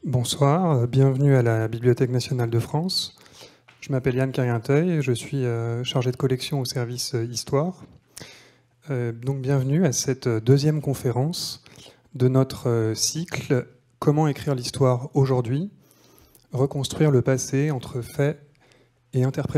Bonsoir, bienvenue à la Bibliothèque nationale de France. Je m'appelle Yann Carienteuil, je suis chargé de collection au service Histoire. Donc bienvenue à cette deuxième conférence de notre cycle « Comment écrire l'histoire aujourd'hui ? Reconstruire le passé entre faits et interprétation ».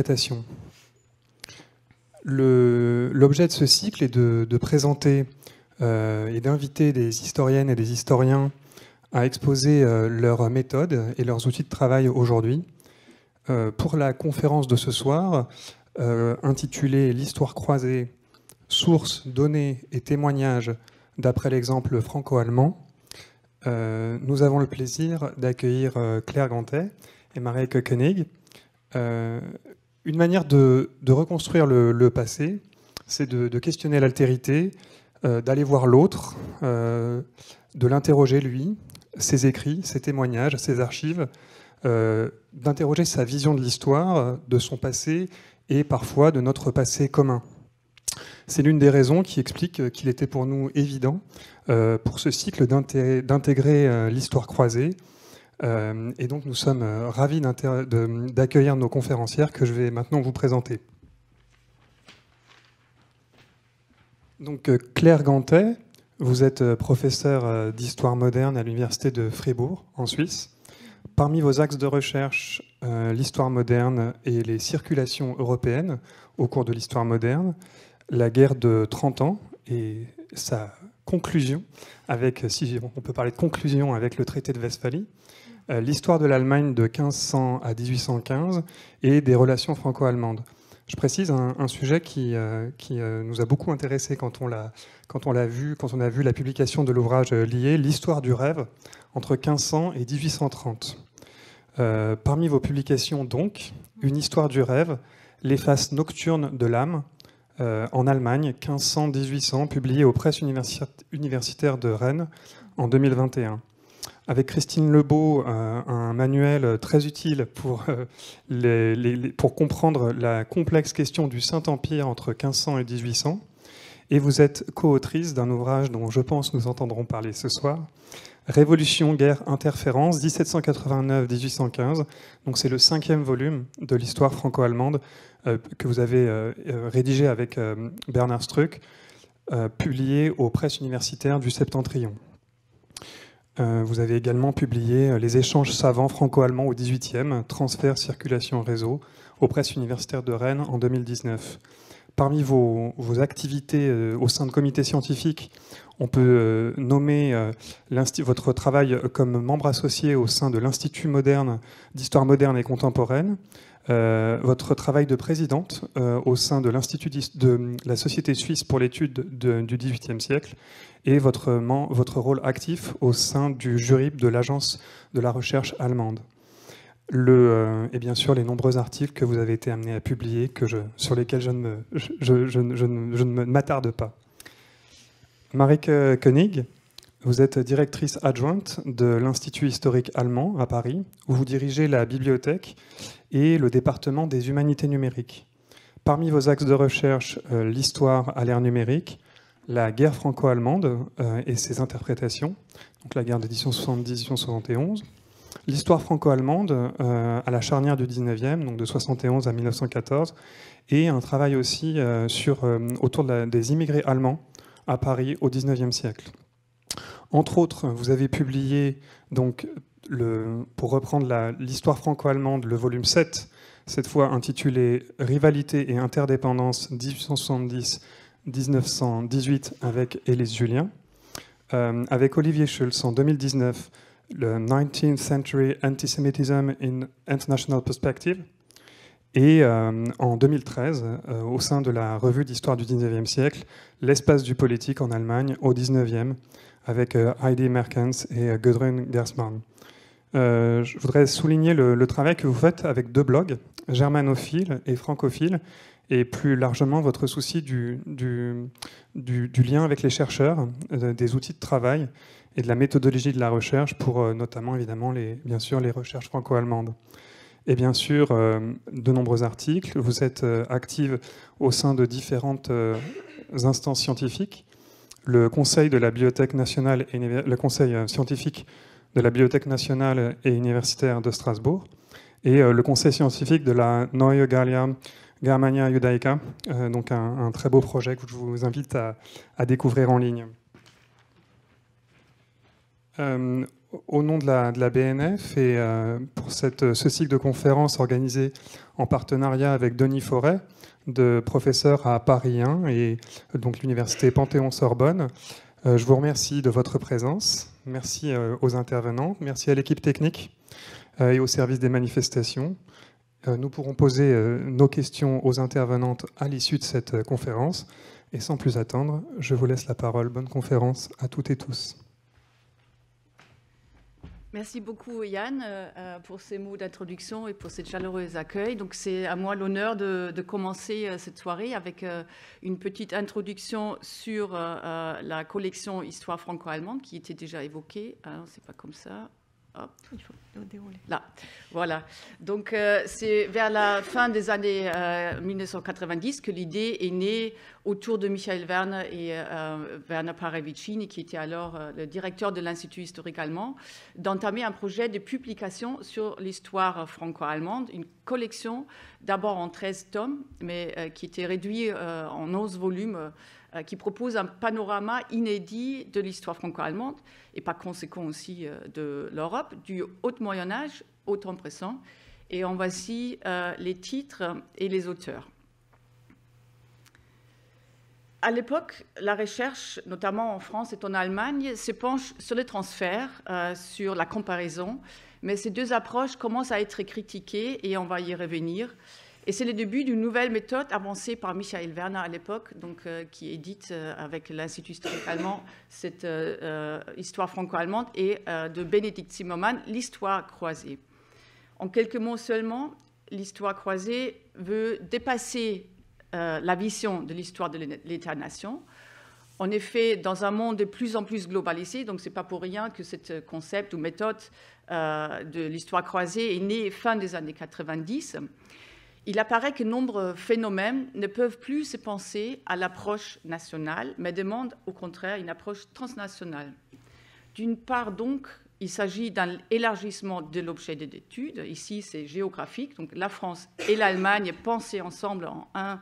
L'objet de ce cycle est de présenter et d'inviter des historiennes et des historiens à exposer leurs méthodes et leurs outils de travail aujourd'hui. Pour la conférence de ce soir, intitulée « L'histoire croisée, sources, données et témoignages d'après l'exemple franco-allemand », nous avons le plaisir d'accueillir Claire Gantet et Marijke Koenig. Une manière de reconstruire le passé, c'est de questionner l'altérité, d'aller voir l'autre, de l'interroger lui, ses écrits, ses témoignages, ses archives, d'interroger sa vision de l'histoire, de son passé et parfois de notre passé commun. C'est l'une des raisons qui explique qu'il était pour nous évident pour ce cycle d'intégrer l'histoire croisée. Et donc nous sommes ravis d'accueillir nos conférencières que je vais maintenant vous présenter. Donc Claire Gantet, vous êtes professeure d'histoire moderne à l'université de Fribourg, en Suisse. Parmi vos axes de recherche, l'histoire moderne et les circulations européennes au cours de l'histoire moderne, la guerre de 30 ans et sa conclusion, si on peut parler de conclusion avec le traité de Westphalie, l'histoire de l'Allemagne de 1500 à 1815 et des relations franco-allemandes. Je précise un sujet qui nous a beaucoup intéressé quand on a vu la publication de l'ouvrage lié, l'histoire du rêve entre 1500 et 1830. Parmi vos publications donc, une histoire du rêve, les faces nocturnes de l'âme, en Allemagne, 1500-1800, publié aux presses universitaires de Rennes en 2021. Avec Christine Lebeau, un manuel très utile pour comprendre la complexe question du Saint-Empire entre 1500 et 1800. Et vous êtes co-autrice d'un ouvrage dont je pense nous entendrons parler ce soir, Révolution, guerre, interférence, 1789-1815. Donc c'est le 5e volume de l'histoire franco-allemande que vous avez rédigé avec Bernard Struck, publié aux presses universitaires du Septentrion. Vous avez également publié Les échanges savants franco-allemands au XVIIIe, transfert, circulation, réseau, aux presses universitaires de Rennes en 2019. Parmi vos activités au sein de comités scientifiques, on peut nommer votre travail comme membre associé au sein de l'Institut moderne d'histoire moderne et contemporaine, votre travail de présidente au sein de l'Institut de la Société suisse pour l'étude du XVIIIe siècle et votre rôle actif au sein du jury de l'Agence de la recherche allemande. Et bien sûr les nombreux articles que vous avez été amenés à publier, sur lesquels je ne m'attarde pas. Marijke Koenig, vous êtes directrice adjointe de l'Institut historique allemand à Paris, où vous dirigez la bibliothèque et le département des humanités numériques. Parmi vos axes de recherche, l'histoire à l'ère numérique, la guerre franco-allemande et ses interprétations, donc la guerre de 1870-1871, l'histoire franco-allemande à la charnière du 19e, donc de 71 à 1914, et un travail aussi autour des immigrés allemands à Paris au 19e siècle. Entre autres, vous avez publié, donc, pour reprendre l'histoire franco-allemande, le volume 7, cette fois intitulé « Rivalité et interdépendance 1870-1918 avec Élise Julien », avec Olivier Schulz en 2019, le 19th Century Antisemitism in International Perspective, et en 2013, au sein de la revue d'histoire du 19e siècle, l'espace du politique en Allemagne au 19e, avec Heidi Merkens et Gudrun Gersmann. Je voudrais souligner le travail que vous faites avec 2 blogs, Germanophile et Francophile, et plus largement votre souci du lien avec les chercheurs, des outils de travail et de la méthodologie de la recherche pour notamment évidemment bien sûr les recherches franco-allemandes. Et bien sûr, de nombreux articles. Vous êtes active au sein de différentes instances scientifiques. Le Conseil de la Bibliothèque nationale et le Conseil scientifique de la Bibliothèque nationale et universitaire de Strasbourg, et le conseil scientifique de la Neue Gallia Germania Judaica, donc un très beau projet que je vous invite à découvrir en ligne. Au nom de la BNF et pour ce cycle de conférences organisé en partenariat avec Denis Forêt, de professeur à Paris 1 et donc l'université Panthéon-Sorbonne, je vous remercie de votre présence. Merci aux intervenants, merci à l'équipe technique et au service des manifestations. Nous pourrons poser nos questions aux intervenantes à l'issue de cette conférence. Et sans plus attendre, je vous laisse la parole. Bonne conférence à toutes et tous. Merci beaucoup Yann pour ces mots d'introduction et pour ce chaleureux accueil. Donc c'est à moi l'honneur de commencer cette soirée avec une petite introduction sur la collection Histoire franco-allemande qui était déjà évoquée. Alors c'est pas comme ça. Hop. Il faut dérouler. Là, voilà. Donc, c'est vers la fin des années 1990 que l'idée est née autour de Michael Werner et Werner Parevicini, qui était alors le directeur de l'Institut historique allemand, d'entamer un projet de publication sur l'histoire franco-allemande, une collection d'abord en 13 tomes, mais qui était réduit en 11 volumes, qui propose un panorama inédit de l'histoire franco-allemande et par conséquent aussi de l'Europe, du Haut Moyen-Âge au temps présent. Et en voici les titres et les auteurs. À l'époque, la recherche, notamment en France et en Allemagne, se penche sur le transfert, sur la comparaison, mais ces deux approches commencent à être critiquées et on va y revenir. Et c'est le début d'une nouvelle méthode avancée par Michael Werner à l'époque, qui édite avec l'Institut historique allemand cette histoire franco-allemande, et de Benedikt Zimmermann, l'histoire croisée. En quelques mots seulement, l'histoire croisée veut dépasser la vision de l'histoire de l'État-nation. En effet, dans un monde de plus en plus globalisé, donc ce n'est pas pour rien que ce concept ou méthode de l'histoire croisée est né fin des années 90. Il apparaît que nombreux phénomènes ne peuvent plus se penser à l'approche nationale, mais demandent au contraire une approche transnationale. D'une part, donc, il s'agit d'un élargissement de l'objet de l'étude. Ici, c'est géographique. Donc, la France et l'Allemagne pensées ensemble en un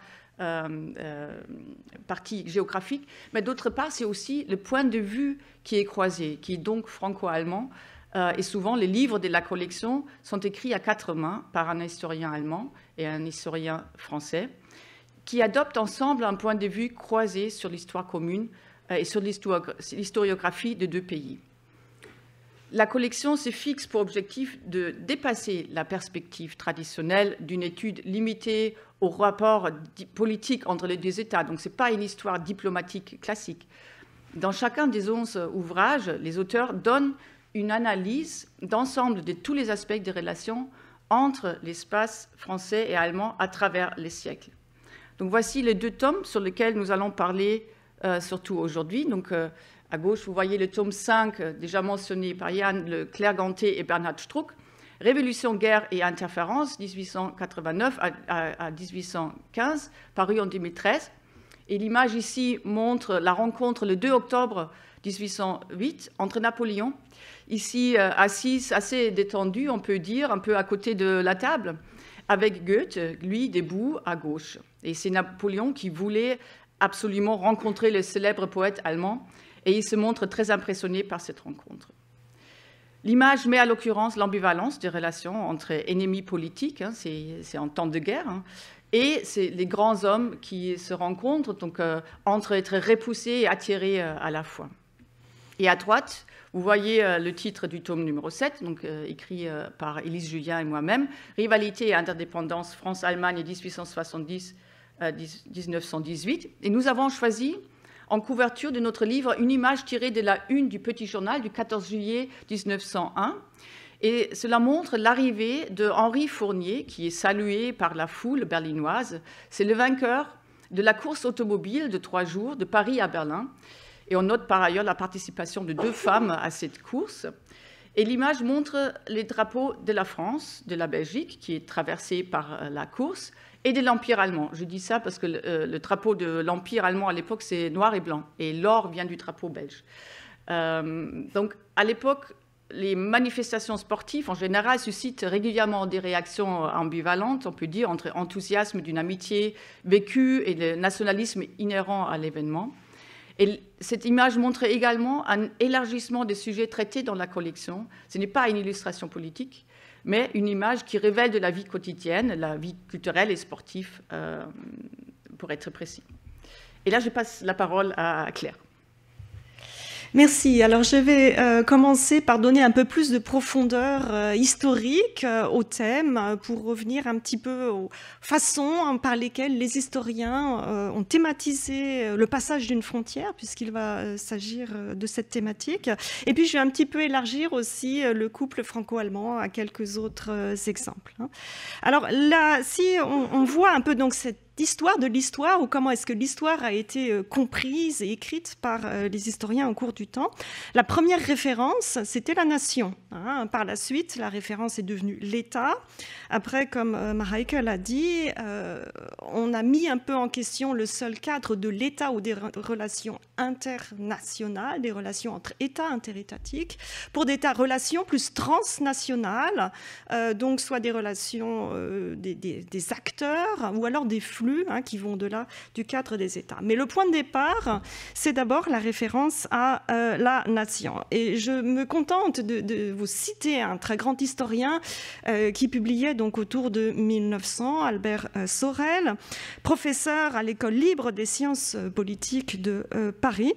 partie géographique. Mais d'autre part, c'est aussi le point de vue qui est croisé, qui est donc franco-allemand. Et souvent, les livres de la collection sont écrits à quatre mains par un historien allemand et un historien français, qui adoptent ensemble un point de vue croisé sur l'histoire commune et sur l'historiographie de deux pays. La collection se fixe pour objectif de dépasser la perspective traditionnelle d'une étude limitée au rapport politique entre les deux États. Donc, ce n'est pas une histoire diplomatique classique. Dans chacun des 11 ouvrages, les auteurs donnent une analyse d'ensemble de tous les aspects des relations entre l'espace français et allemand à travers les siècles. Donc voici les deux tomes sur lesquels nous allons parler surtout aujourd'hui. Donc à gauche, vous voyez le tome 5, déjà mentionné par Yann, le Claire Ganté et Bernhard Struck, Révolution, guerre et interférence, 1889 à 1815, paru en 2013. Et l'image ici montre la rencontre le 2 octobre 1808 entre Napoléon, ici assis assez détendu, on peut dire, un peu à côté de la table, avec Goethe, lui, debout à gauche. Et c'est Napoléon qui voulait absolument rencontrer le célèbre poète allemand, et il se montre très impressionné par cette rencontre. L'image met à l'occurrence l'ambivalence des relations entre ennemis politiques, hein, c'est en temps de guerre, hein, et c'est les grands hommes qui se rencontrent, donc entre être repoussés et attirés à la fois. Et à droite, vous voyez le titre du tome numéro 7, donc, écrit par Élise Julien et moi-même, « Rivalité et interdépendance France-Allemagne 1870-1918 ». Et nous avons choisi, en couverture de notre livre, une image tirée de la une du Petit Journal du 14 juillet 1901. Et cela montre l'arrivée de Henri Fournier, qui est salué par la foule berlinoise. C'est le vainqueur de la course automobile de 3 jours de Paris à Berlin. Et on note par ailleurs la participation de 2 femmes à cette course. Et l'image montre les drapeaux de la France, de la Belgique, qui est traversé par la course, et de l'Empire allemand. Je dis ça parce que le drapeau de l'Empire allemand à l'époque, c'est noir et blanc. Et l'or vient du drapeau belge. Donc, à l'époque, les manifestations sportives, en général, suscitent régulièrement des réactions ambivalentes, on peut dire, entre enthousiasme d'une amitié vécue et le nationalisme inhérent à l'événement. Et cette image montre également un élargissement des sujets traités dans la collection. Ce n'est pas une illustration politique, mais une image qui révèle de la vie quotidienne, la vie culturelle et sportive, pour être précis. Et là, je passe la parole à Claire. Merci. Alors, je vais commencer par donner un peu plus de profondeur historique au thème pour revenir un petit peu aux façons par lesquelles les historiens ont thématisé le passage d'une frontière, puisqu'il va s'agir de cette thématique. Et puis, je vais un petit peu élargir aussi le couple franco-allemand à quelques autres exemples. Alors là, si on voit un peu donc cette l'histoire de l'histoire, ou comment est-ce que l'histoire a été comprise et écrite par les historiens au cours du temps. La première référence, c'était la nation. Par la suite, la référence est devenue l'État. Après, comme Mareike l'a dit, on a mis un peu en question le seul cadre de l'État ou des relations internationales, des relations entre États interétatiques, pour des relations plus transnationales, donc soit des relations des acteurs ou alors des flux qui vont au-delà du cadre des États. Mais le point de départ, c'est d'abord la référence à la nation. Et je me contente de vous citer un très grand historien qui publiait donc autour de 1900, Albert Sorel, professeur à l'École libre des sciences politiques de Paris.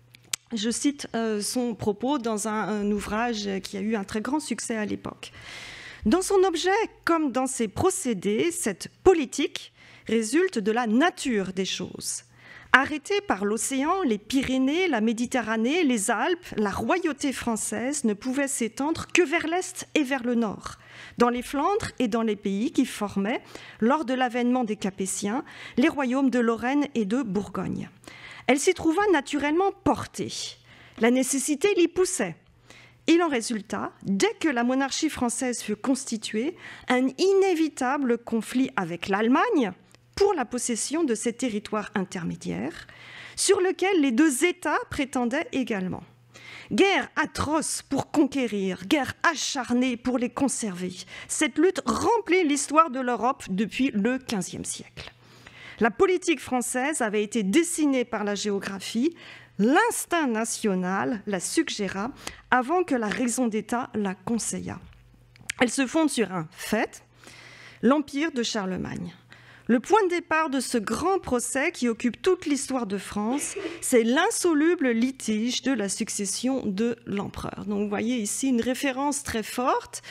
Je cite son propos dans un ouvrage qui a eu un très grand succès à l'époque. Dans son objet comme dans ses procédés, cette politique résulte de la nature des choses. Arrêtée par l'océan, les Pyrénées, la Méditerranée, les Alpes, la royauté française ne pouvait s'étendre que vers l'est et vers le nord, dans les Flandres et dans les pays qui formaient, lors de l'avènement des Capétiens, les royaumes de Lorraine et de Bourgogne. Elle s'y trouva naturellement portée. La nécessité l'y poussait. Il en résulta, dès que la monarchie française fut constituée, un inévitable conflit avec l'Allemagne pour la possession de ces territoires intermédiaires, sur lesquels les deux États prétendaient également. Guerre atroce pour conquérir, guerre acharnée pour les conserver. Cette lutte remplit l'histoire de l'Europe depuis le XVe siècle. La politique française avait été dessinée par la géographie. L'instinct national la suggéra avant que la raison d'État la conseillât. Elle se fonde sur un fait, l'Empire de Charlemagne. Le point de départ de ce grand procès qui occupe toute l'histoire de France, c'est l'insoluble litige de la succession de l'empereur. Donc vous voyez ici une référence très forte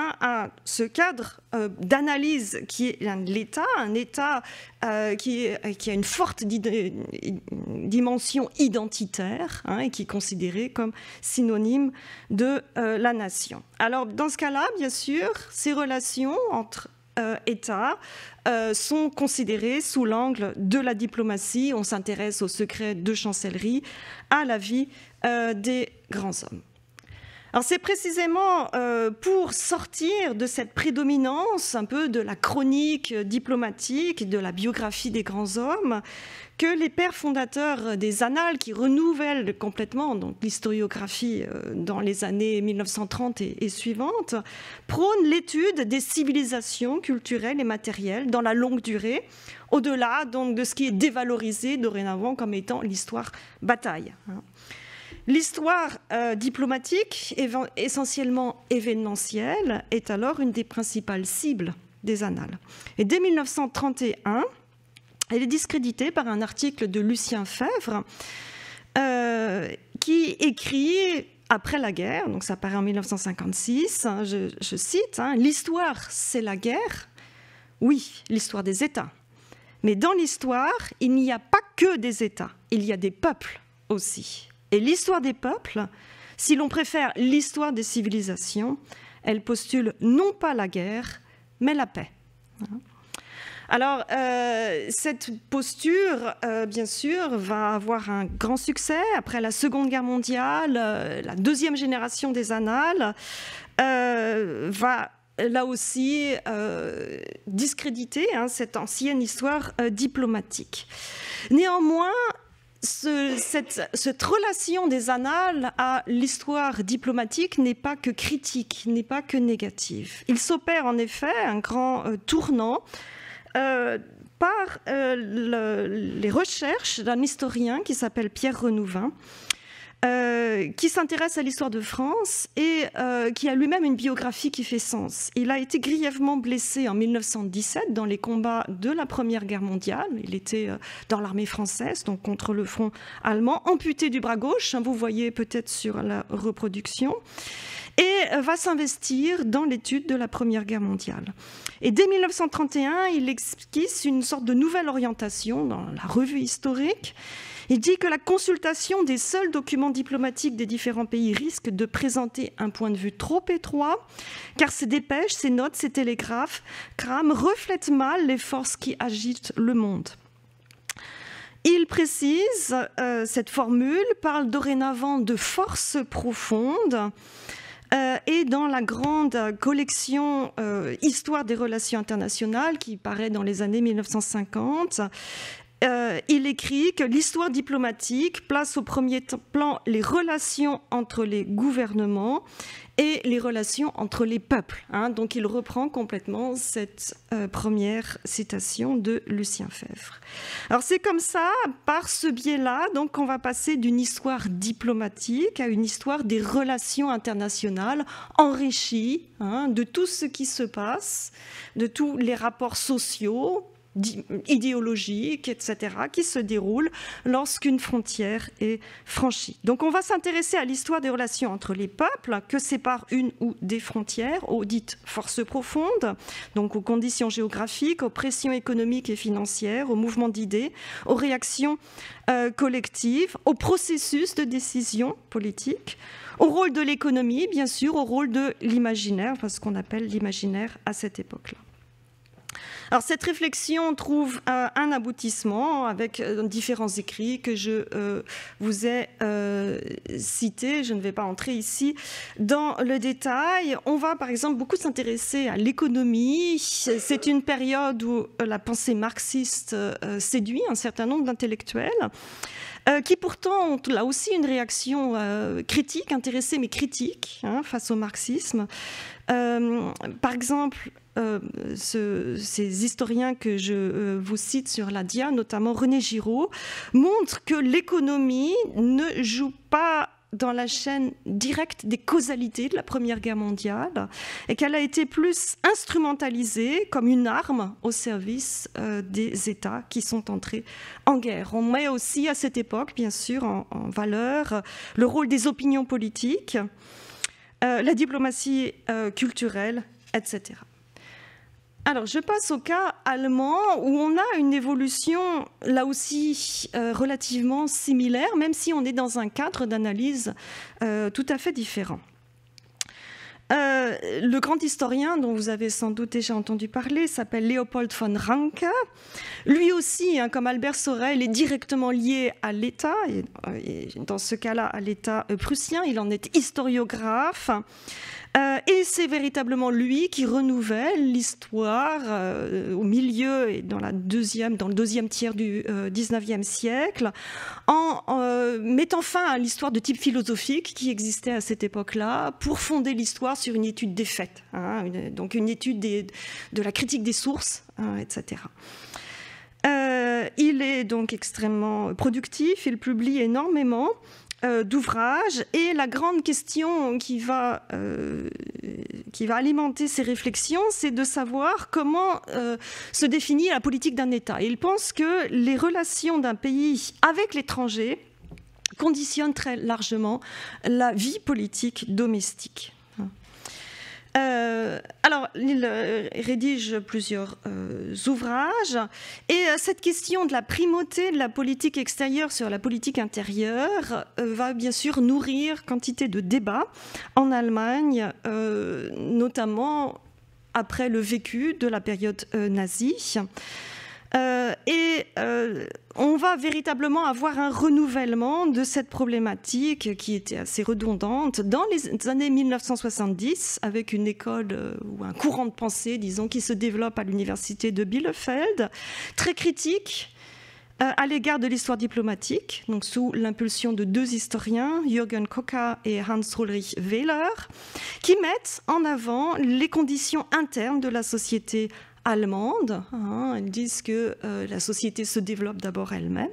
à ce cadre d'analyse qui est l'État, un État qui a une forte dimension identitaire et qui est considéré comme synonyme de la nation. Alors dans ce cas-là, bien sûr, ces relations entre États sont considérés sous l'angle de la diplomatie. On s'intéresse aux secrets de chancellerie, à la vie des grands hommes. Alors c'est précisément pour sortir de cette prédominance un peu de la chronique diplomatique, de la biographie des grands hommes, que les pères fondateurs des Annales, qui renouvellent complètement donc l'historiographie dans les années 1930 et suivantes, prônent l'étude des civilisations culturelles et matérielles dans la longue durée, au-delà donc de ce qui est dévalorisé dorénavant comme étant l'histoire bataille. L'histoire diplomatique, essentiellement événementielle, est alors une des principales cibles des Annales. Et dès 1931, elle est discréditée par un article de Lucien Febvre qui écrit après la guerre, donc ça paraît en 1956, je cite, « L'histoire, c'est la guerre. Oui, l'histoire des États. Mais dans l'histoire, il n'y a pas que des États, il y a des peuples aussi. Et l'histoire des peuples, si l'on préfère l'histoire des civilisations, elle postule non pas la guerre, mais la paix. » Alors, cette posture, bien sûr, va avoir un grand succès. Après la Seconde Guerre mondiale, la deuxième génération des Annales va là aussi discréditer cette ancienne histoire diplomatique. Néanmoins, cette relation des annales à l'histoire diplomatique n'est pas que critique, n'est pas que négative. Il s'opère en effet un grand tournant par les recherches d'un historien qui s'appelle Pierre Renouvin, qui s'intéresse à l'histoire de France et qui a lui-même une biographie qui fait sens. Il a été grièvement blessé en 1917 dans les combats de la Première Guerre mondiale. Il était dans l'armée française, donc contre le front allemand, amputé du bras gauche, vous voyez peut-être sur la reproduction, et va s'investir dans l'étude de la Première Guerre mondiale. Et dès 1931, il esquisse une sorte de nouvelle orientation dans la revue historique. Il dit que la consultation des seuls documents diplomatiques des différents pays risque de présenter un point de vue trop étroit, car ces dépêches, ces notes, ces télégraphes reflètent mal les forces qui agitent le monde. Il précise, cette formule parle dorénavant de forces profondes, et dans la grande collection Histoire des relations internationales, qui paraît dans les années 1950, il écrit que l'histoire diplomatique place au premier plan les relations entre les gouvernements et les relations entre les peuples. Donc il reprend complètement cette première citation de Lucien Febvre. Alors c'est comme ça, par ce biais-là, donc on va passer d'une histoire diplomatique à une histoire des relations internationales enrichie de tout ce qui se passe, de tous les rapports sociaux, idéologiques, etc., qui se déroulent lorsqu'une frontière est franchie. Donc on va s'intéresser à l'histoire des relations entre les peuples, que séparent une ou des frontières, aux dites forces profondes, donc aux conditions géographiques, aux pressions économiques et financières, aux mouvements d'idées, aux réactions collectives, aux processus de décision politique, au rôle de l'économie, bien sûr, au rôle de l'imaginaire, ce qu'on appelle l'imaginaire à cette époque-là. Alors cette réflexion trouve un aboutissement avec différents écrits que je vous ai cités. Je ne vais pas entrer ici dans le détail. On va par exemple beaucoup s'intéresser à l'économie. C'est une période où la pensée marxiste séduit un certain nombre d'intellectuels qui pourtant ont là aussi une réaction critique, intéressée mais critique face au marxisme. Par exemple, ces historiens que je vous cite sur la dia, notamment René Giraud, montrent que l'économie ne joue pas dans la chaîne directe des causalités de la Première Guerre mondiale et qu'elle a été plus instrumentalisée comme une arme au service des États qui sont entrés en guerre. On met aussi à cette époque, bien sûr, en valeur le rôle des opinions politiques, la diplomatie culturelle, etc. Alors, je passe au cas allemand où on a une évolution, là aussi, relativement similaire, même si on est dans un cadre d'analyse tout à fait différent. Le grand historien dont vous avez sans doute déjà entendu parler s'appelle Léopold von Ranke. Lui aussi, comme Albert Sorel, est directement lié à l'État, et dans ce cas-là à l'État prussien. Il en est historiographe. Et c'est véritablement lui qui renouvelle l'histoire au milieu et dans le deuxième tiers du XIXe siècle, en mettant fin à l'histoire de type philosophique qui existait à cette époque-là, pour fonder l'histoire sur une étude des faits, donc une étude de la critique des sources, etc. Il est donc extrêmement productif, il publie énormément d'ouvrages, et la grande question qui va alimenter ces réflexions, c'est de savoir comment se définit la politique d'un État. Et il pense que les relations d'un pays avec l'étranger conditionnent très largement la vie politique domestique. Alors, il rédige plusieurs ouvrages, et cette question de la primauté de la politique extérieure sur la politique intérieure va bien sûr nourrir quantité de débats en Allemagne, notamment après le vécu de la période nazie. On va véritablement avoir un renouvellement de cette problématique qui était assez redondante dans les années 1970, avec une école ou un courant de pensée, disons, qui se développe à l'université de Bielefeld, très critique à l'égard de l'histoire diplomatique, donc sous l'impulsion de 2 historiens, Jürgen Koka et Hans-Ulrich Wehler, qui mettent en avant les conditions internes de la société allemande. Ils disent que la société se développe d'abord elle-même.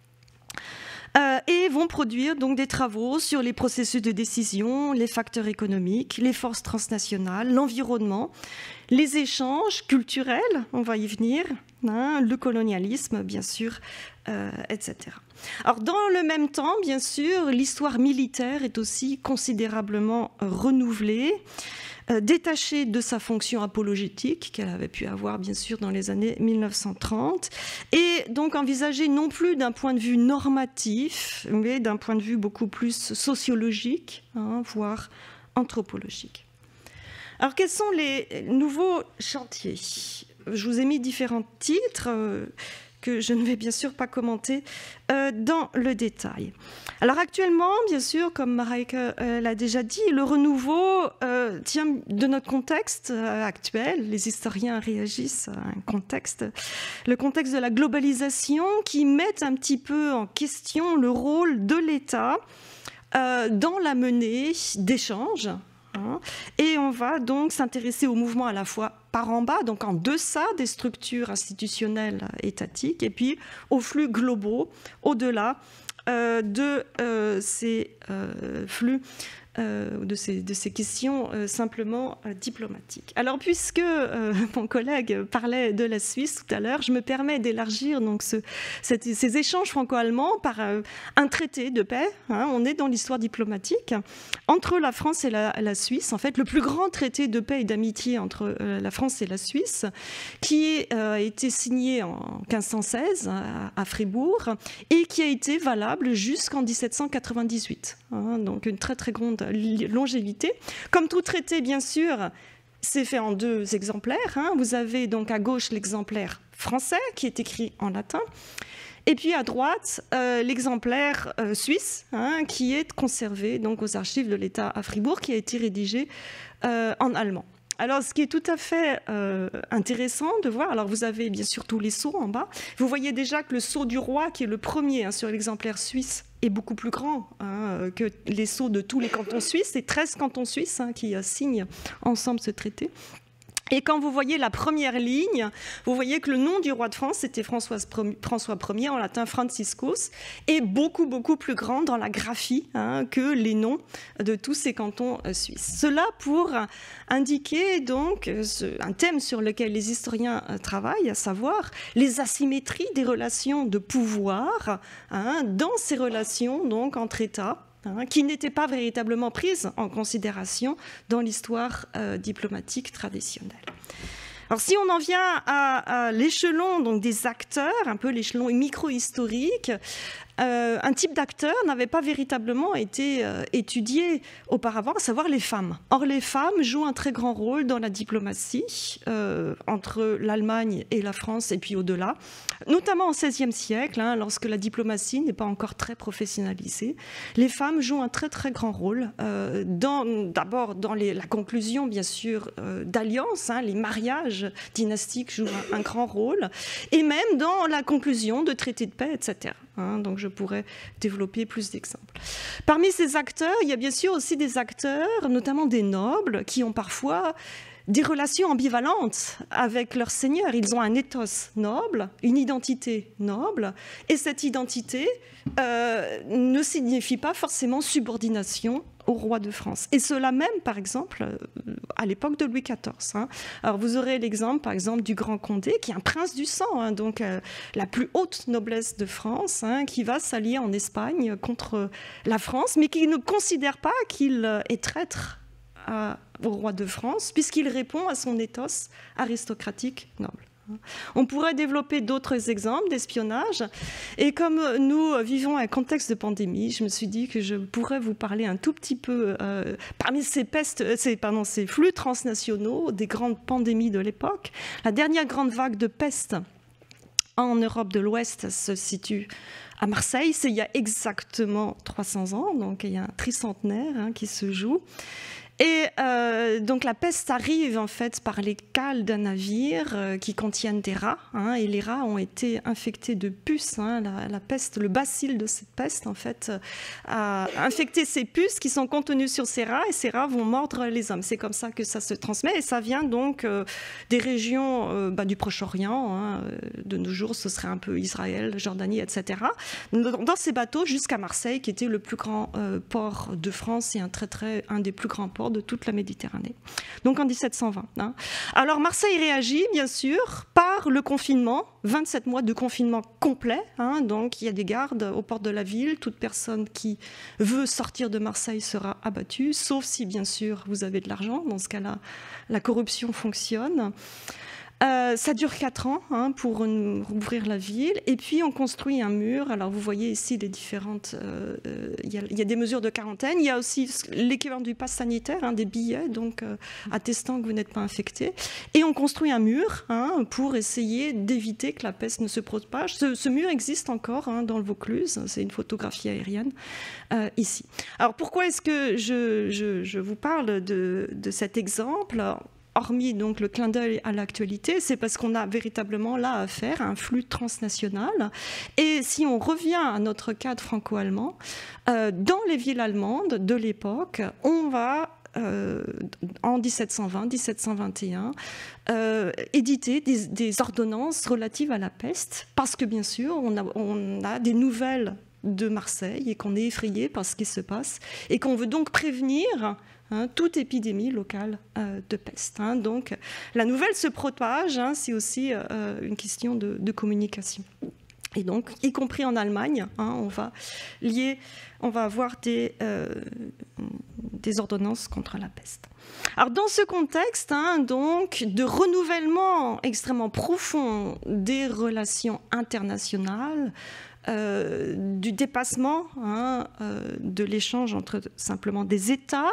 Et vont produire donc des travaux sur les processus de décision, les facteurs économiques, les forces transnationales, l'environnement, les échanges culturels, on va y venir, le colonialisme, bien sûr, etc. Alors, dans le même temps, bien sûr, l'histoire militaire est aussi considérablement renouvelée, détachée de sa fonction apologétique qu'elle avait pu avoir bien sûr dans les années 1930 et donc envisagée non plus d'un point de vue normatif mais d'un point de vue beaucoup plus sociologique, voire anthropologique. Alors quels sont les nouveaux chantiers? Je vous ai mis différents titres que je ne vais bien sûr pas commenter dans le détail. Alors actuellement, bien sûr, comme Mareike l'a déjà dit, le renouveau tient de notre contexte actuel. Les historiens réagissent à un contexte, le contexte de la globalisation qui met un petit peu en question le rôle de l'État dans la menée d'échanges. Et on va donc s'intéresser au mouvement à la fois par en bas, donc en deçà des structures institutionnelles étatiques, et puis aux flux globaux, au-delà de ces flux, de ces questions simplement diplomatiques. Alors, puisque mon collègue parlait de la Suisse tout à l'heure, je me permets d'élargir donc ces échanges franco-allemands par un traité de paix. On est dans l'histoire diplomatique entre la France et la Suisse. En fait, le plus grand traité de paix et d'amitié entre la France et la Suisse, qui a été signé en 1516 à Fribourg et qui a été valable jusqu'en 1798. Donc, une très très grande longévité. Comme tout traité, bien sûr, c'est fait en 2 exemplaires. Vous avez donc à gauche l'exemplaire français qui est écrit en latin. Et puis à droite, l'exemplaire suisse qui est conservé donc, aux archives de l'État à Fribourg, qui a été rédigé en allemand. Alors, ce qui est tout à fait intéressant de voir, alors vous avez bien sûr tous les sceaux en bas. Vous voyez déjà que le sceau du roi, qui est le premier sur l'exemplaire suisse, est beaucoup plus grand que les sceaux de tous les cantons suisses. C'est 13 cantons suisses qui signent ensemble ce traité. Et quand vous voyez la première ligne, vous voyez que le nom du roi de France, c'était François Ier, en latin Franciscus, est beaucoup, beaucoup plus grand dans la graphie que les noms de tous ces cantons suisses. Cela pour indiquer donc un thème sur lequel les historiens travaillent, à savoir les asymétries des relations de pouvoir dans ces relations donc, entre États, qui n'étaient pas véritablement prises en considération dans l'histoire diplomatique traditionnelle. Alors, si on en vient à l'échelon donc, des acteurs, un peu l'échelon micro-historique, un type d'acteur n'avait pas véritablement été étudié auparavant, à savoir les femmes. Or, les femmes jouent un très grand rôle dans la diplomatie entre l'Allemagne et la France, et puis au-delà, notamment au XVIe siècle, lorsque la diplomatie n'est pas encore très professionnalisée. Les femmes jouent un très très grand rôle, d'abord dans la conclusion, bien sûr, d'alliances, les mariages dynastiques jouent un grand rôle, et même dans la conclusion de traités de paix, etc. Donc je pourrais développer plus d'exemples. Parmi ces acteurs, il y a bien sûr aussi des acteurs, notamment des nobles, qui ont parfois des relations ambivalentes avec leur seigneur. Ils ont un ethos noble, une identité noble, et cette identité ne signifie pas forcément subordination au roi de France. Et cela même, par exemple, à l'époque de Louis XIV. Alors, vous aurez l'exemple, par exemple, du Grand Condé, qui est un prince du sang, donc la plus haute noblesse de France, qui va s'allier en Espagne contre la France, mais qui ne considère pas qu'il est traître au roi de France, puisqu'il répond à son ethos aristocratique noble. On pourrait développer d'autres exemples d'espionnage. Et comme nous vivons un contexte de pandémie, je me suis dit que je pourrais vous parler un tout petit peu, parmi ces flux transnationaux, des grandes pandémies de l'époque. La dernière grande vague de peste en Europe de l'Ouest se situe à Marseille. C'est il y a exactement 300 ans, donc il y a un tricentenaire qui se joue. Et donc la peste arrive en fait par les cales d'un navire qui contiennent des rats, hein, et les rats ont été infectés de puces. Hein, la peste, le bacille de cette peste en fait a infecté ces puces qui sont contenues sur ces rats, et ces rats vont mordre les hommes. C'est comme ça que ça se transmet, et ça vient donc des régions du Proche-Orient. Hein, de nos jours, ce serait un peu Israël, Jordanie, etc. Dans ces bateaux jusqu'à Marseille, qui était le plus grand port de France et un des plus grands ports de toute la Méditerranée. Donc en 1720. Hein. Alors Marseille réagit bien sûr par le confinement, 27 mois de confinement complet. Hein, donc il y a des gardes aux portes de la ville. Toute personne qui veut sortir de Marseille sera abattue, sauf si bien sûr vous avez de l'argent. Dans ce cas-là, la corruption fonctionne. Ça dure 4 ans hein, pour ouvrir la ville, et puis on construit un mur. Alors vous voyez ici les différentes... Il y a des mesures de quarantaine, il y a aussi l'équivalent du pass sanitaire, hein, des billets, donc attestant que vous n'êtes pas infecté. Et on construit un mur hein, pour essayer d'éviter que la peste ne se propage. Ce mur existe encore hein, dans le Vaucluse, c'est une photographie aérienne ici. Alors pourquoi est-ce que je vous parle de cet exemple ? Hormis donc le clin d'œil à l'actualité, c'est parce qu'on a véritablement là affaire à un flux transnational. Et si on revient à notre cadre franco-allemand, dans les villes allemandes de l'époque, on va en 1720-1721 éditer des ordonnances relatives à la peste, parce que bien sûr on a des nouvelles de Marseille et qu'on est effrayé par ce qui se passe et qu'on veut donc prévenir toute épidémie locale de peste. Hein. Donc la nouvelle se propage, hein, c'est aussi une question de communication. Et donc, y compris en Allemagne, hein, on va avoir des ordonnances contre la peste. Alors dans ce contexte hein, donc, de renouvellement extrêmement profond des relations internationales, du dépassement hein, de l'échange entre simplement des États,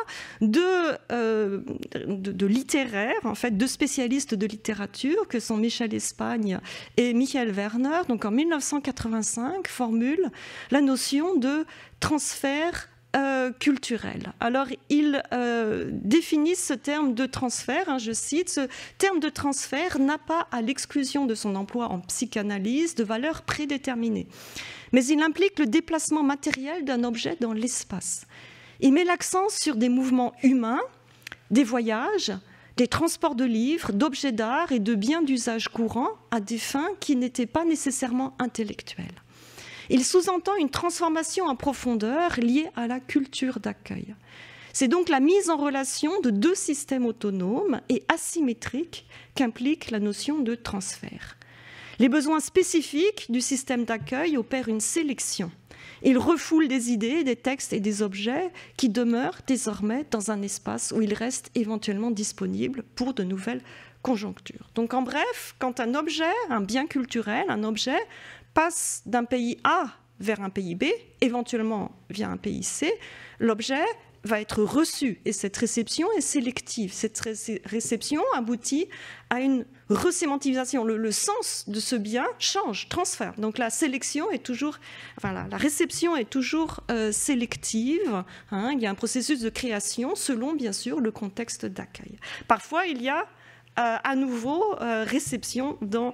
de littéraires, en fait, de spécialistes de littérature que sont Michel Espagne et Michael Werner, donc en 1985, formulent la notion de transfert culturel. Alors, ils définissent ce terme de transfert, hein, je cite, ce terme de transfert n'a pas, à l'exclusion de son emploi en psychanalyse, de valeur prédéterminée, mais il implique le déplacement matériel d'un objet dans l'espace. Il met l'accent sur des mouvements humains, des voyages, des transports de livres, d'objets d'art et de biens d'usage courant à des fins qui n'étaient pas nécessairement intellectuelles. Il sous-entend une transformation en profondeur liée à la culture d'accueil. C'est donc la mise en relation de deux systèmes autonomes et asymétriques qu'implique la notion de transfert. Les besoins spécifiques du système d'accueil opèrent une sélection. Ils refoulent des idées, des textes et des objets qui demeurent désormais dans un espace où ils restent éventuellement disponibles pour de nouvelles conjonctures. Donc en bref, quand un objet, un bien culturel, un objet passe d'un pays A vers un pays B, éventuellement via un pays C, l'objet va être reçu et cette réception est sélective. Cette réception aboutit à une resémantisation. Le sens de ce bien change, transfère. Donc la sélection est toujours, la réception est toujours sélective. Hein, il y a un processus de création selon bien sûr le contexte d'accueil. Parfois il y a à nouveau réception dans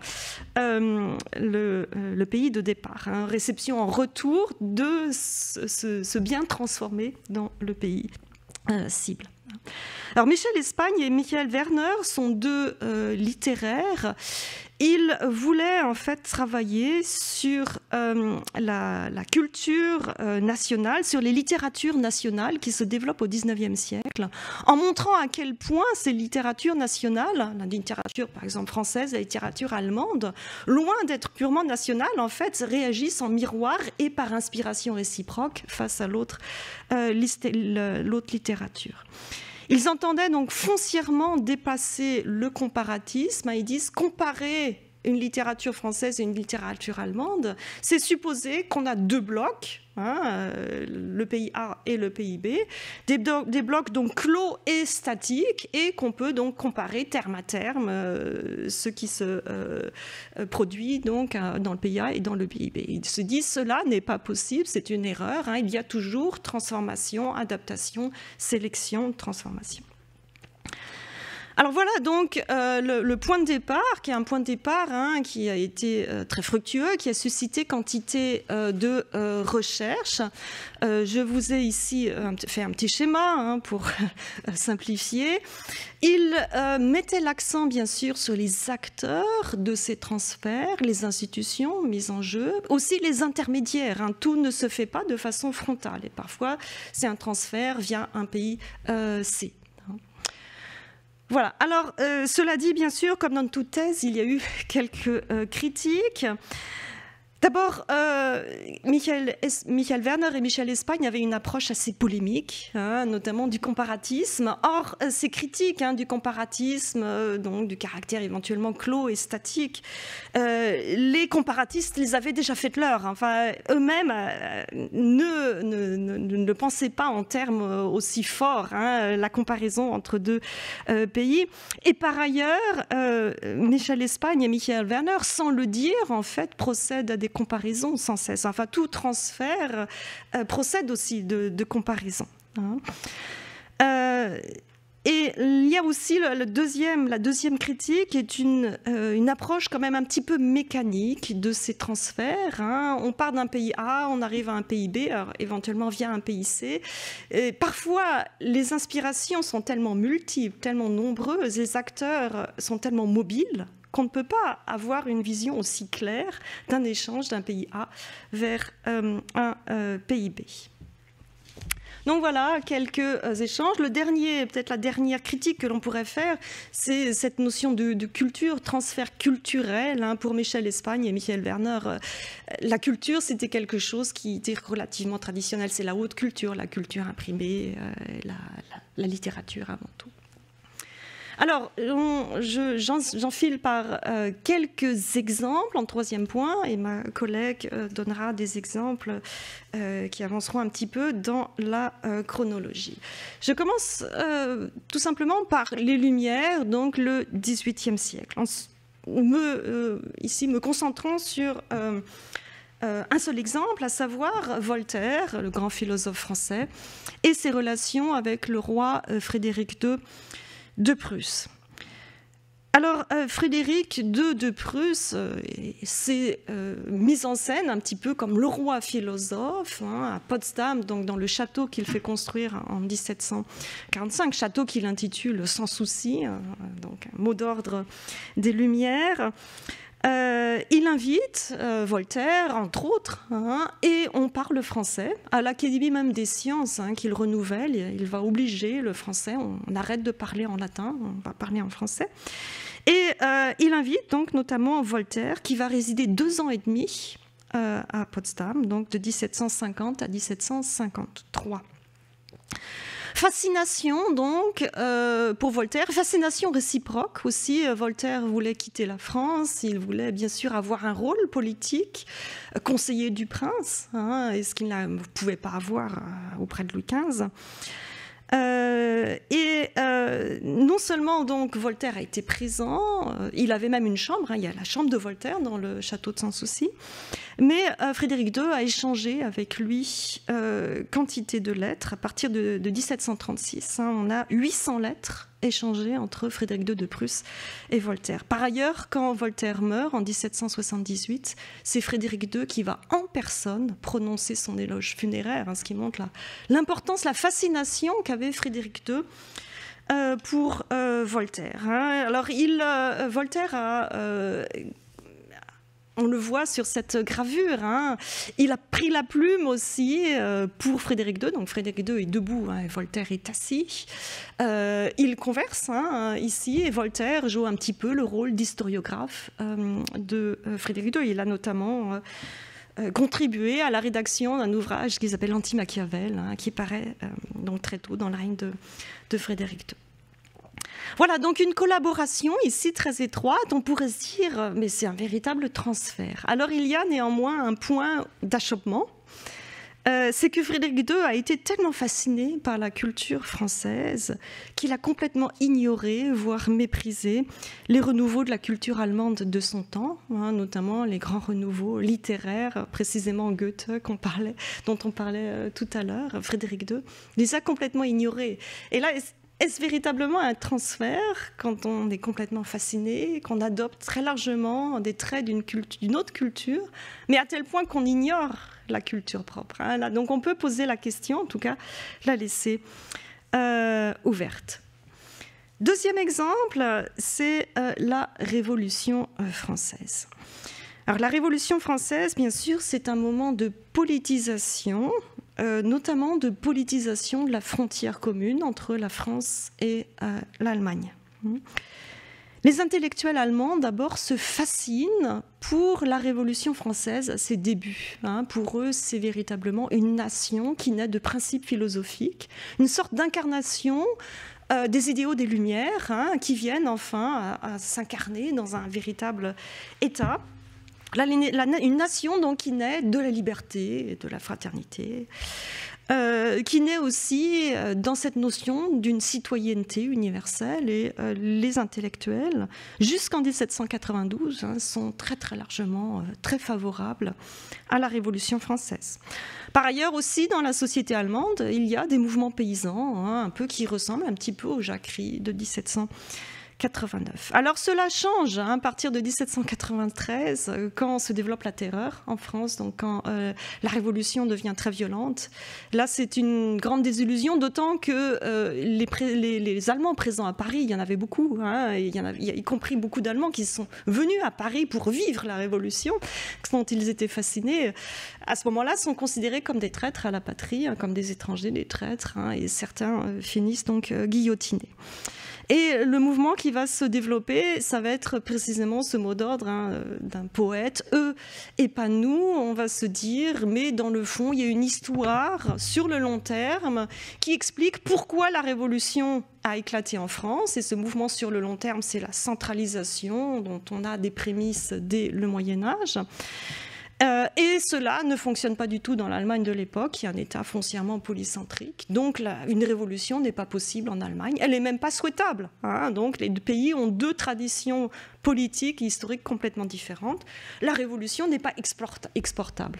le pays de départ, hein, réception en retour de ce bien transformé dans le pays cible. Alors Michel Espagne et Michael Werner sont deux littéraires. Ils voulaient en fait travailler sur la culture nationale, sur les littératures nationales qui se développent au XIXe siècle, en montrant à quel point ces littératures nationales, la littérature par exemple française, la littérature allemande, loin d'être purement nationales, en fait réagissent en miroir et par inspiration réciproque face à l'autre littérature. Ils entendaient donc foncièrement dépasser le comparatisme. Ils disent comparer une littérature française et une littérature allemande, c'est supposer qu'on a deux blocs, le pays A et le pays B, des blocs donc clos et statiques, et qu'on peut donc comparer terme à terme ce qui se produit donc dans le pays A et dans le pays B. Ils se disent cela n'est pas possible, c'est une erreur, il y a toujours transformation, adaptation, sélection, transformation. Alors voilà donc le point de départ, qui est un point de départ qui a été très fructueux, qui a suscité quantité de recherches. Je vous ai ici fait un petit schéma pour simplifier. Il mettait l'accent bien sûr sur les acteurs de ces transferts, les institutions mises en jeu, aussi les intermédiaires. Tout ne se fait pas de façon frontale et parfois c'est un transfert via un pays C. Voilà. Alors, cela dit, bien sûr, comme dans toute thèse, il y a eu quelques critiques. D'abord, Michael Werner et Michel Espagne avaient une approche assez polémique, notamment du comparatisme. Or, ces critiques du comparatisme, donc du caractère éventuellement clos et statique, les comparatistes les avaient déjà fait leur. Enfin, eux-mêmes ne pensaient pas en termes aussi forts, la comparaison entre deux pays. Et par ailleurs, Michel Espagne et Michael Werner, sans le dire, en fait, procèdent à des comparaisons sans cesse. Enfin, tout transfert procède aussi de comparaison. Et il y a aussi la deuxième critique, qui est une approche quand même un petit peu mécanique de ces transferts. On part d'un pays A, on arrive à un pays B, alors éventuellement via un pays C. Et parfois, les inspirations sont tellement multiples, tellement nombreuses, les acteurs sont tellement mobiles qu'on ne peut pas avoir une vision aussi claire d'un échange d'un pays A vers un pays B. Donc voilà, quelques échanges. Peut-être la dernière critique que l'on pourrait faire, c'est cette notion de culture, transfert culturel. Pour Michel Espagne et Michael Werner, la culture, c'était quelque chose qui était relativement traditionnel. C'est la haute culture, la culture imprimée, la littérature avant tout. Alors, j'enfile par quelques exemples en troisième point, et ma collègue donnera des exemples qui avanceront un petit peu dans la chronologie. Je commence tout simplement par les Lumières, donc le XVIIIe siècle, ici me concentrant sur un seul exemple, à savoir Voltaire, le grand philosophe français, et ses relations avec le roi Frédéric II de Prusse. Alors, Frédéric II de Prusse s'est mis en scène un petit peu comme le roi philosophe à Potsdam, donc dans le château qu'il fait construire en 1745, château qu'il intitule Sans souci, donc un mot d'ordre des Lumières. Il invite Voltaire, entre autres, et on parle français. À l'Académie même des sciences qu'il renouvelle, il va obliger le français, on arrête de parler en latin, on va parler en français. Et il invite donc notamment Voltaire, qui va résider 2 ans et demi à Potsdam, donc de 1750 à 1753. Fascination donc pour Voltaire, fascination réciproque aussi. Voltaire voulait quitter la France, il voulait bien sûr avoir un rôle politique, conseiller du prince, et ce qu'il ne pouvait pas avoir auprès de Louis XV. Non seulement donc Voltaire a été présent, il avait même une chambre, il y a la chambre de Voltaire dans le château de Sans Souci, mais Frédéric II a échangé avec lui quantité de lettres. À partir de 1736, on a 800 lettres échangées entre Frédéric II de Prusse et Voltaire. Par ailleurs, quand Voltaire meurt en 1778, c'est Frédéric II qui va en personne prononcer son éloge funéraire, ce qui montre l'importance, la fascination qu'avait Frédéric II pour Voltaire. Alors, Voltaire a... on le voit sur cette gravure, il a pris la plume aussi pour Frédéric II. Donc Frédéric II est debout et Voltaire est assis. Ils conversent ici et Voltaire joue un petit peu le rôle d'historiographe de Frédéric II. Il a notamment contribué à la rédaction d'un ouvrage qui s'appelle Anti-Machiavel, qui paraît donc très tôt dans le règne de Frédéric II. Voilà, donc une collaboration ici très étroite, on pourrait se dire, mais c'est un véritable transfert. Alors il y a néanmoins un point d'achoppement, c'est que Frédéric II a été tellement fasciné par la culture française qu'il a complètement ignoré, voire méprisé, les renouveaux de la culture allemande de son temps, notamment les grands renouveaux littéraires, précisément Goethe dont on parlait tout à l'heure, Frédéric II, les a complètement ignorés. Et là, est-ce véritablement un transfert quand on est complètement fasciné, qu'on adopte très largement des traits d'une autre culture, mais à tel point qu'on ignore la culture propre, là, donc on peut poser la question, en tout cas la laisser ouverte. Deuxième exemple, c'est la Révolution française. Alors la Révolution française, bien sûr, c'est un moment de politisation, notamment de politisation de la frontière commune entre la France et l'Allemagne. Les intellectuels allemands, d'abord, se fascinent pour la Révolution française à ses débuts. Pour eux, c'est véritablement une nation qui naît de principes philosophiques, une sorte d'incarnation des idéaux des Lumières, qui viennent enfin à s'incarner dans un véritable État. Une nation donc, qui naît de la liberté et de la fraternité, qui naît aussi dans cette notion d'une citoyenneté universelle, et les intellectuels, jusqu'en 1792, sont très très largement très favorables à la Révolution française. Par ailleurs aussi, dans la société allemande, il y a des mouvements paysans, un peu qui ressemblent un petit peu aux jacqueries de 1789. Alors cela change à partir de 1793, quand se développe la terreur en France, donc quand la Révolution devient très violente. Là, c'est une grande désillusion, d'autant que les Allemands présents à Paris, il y en avait beaucoup, il y a y compris beaucoup d'Allemands qui sont venus à Paris pour vivre la Révolution, dont ils étaient fascinés. À ce moment-là, sont considérés comme des traîtres à la patrie, comme des étrangers, des traîtres, et certains finissent donc guillotinés. Et le mouvement qui va se développer, ça va être précisément ce mot d'ordre d'un poète, eux et pas nous. On va se dire, mais dans le fond, il y a une histoire sur le long terme qui explique pourquoi la Révolution a éclaté en France. Et ce mouvement sur le long terme, c'est la centralisation dont on a des prémices dès le Moyen-Âge. Et cela ne fonctionne pas du tout dans l'Allemagne de l'époque, qui est un État foncièrement polycentrique. Donc une révolution n'est pas possible en Allemagne. Elle n'est même pas souhaitable. Donc les deux pays ont deux traditions politiques et historiques complètement différentes. La révolution n'est pas exportable.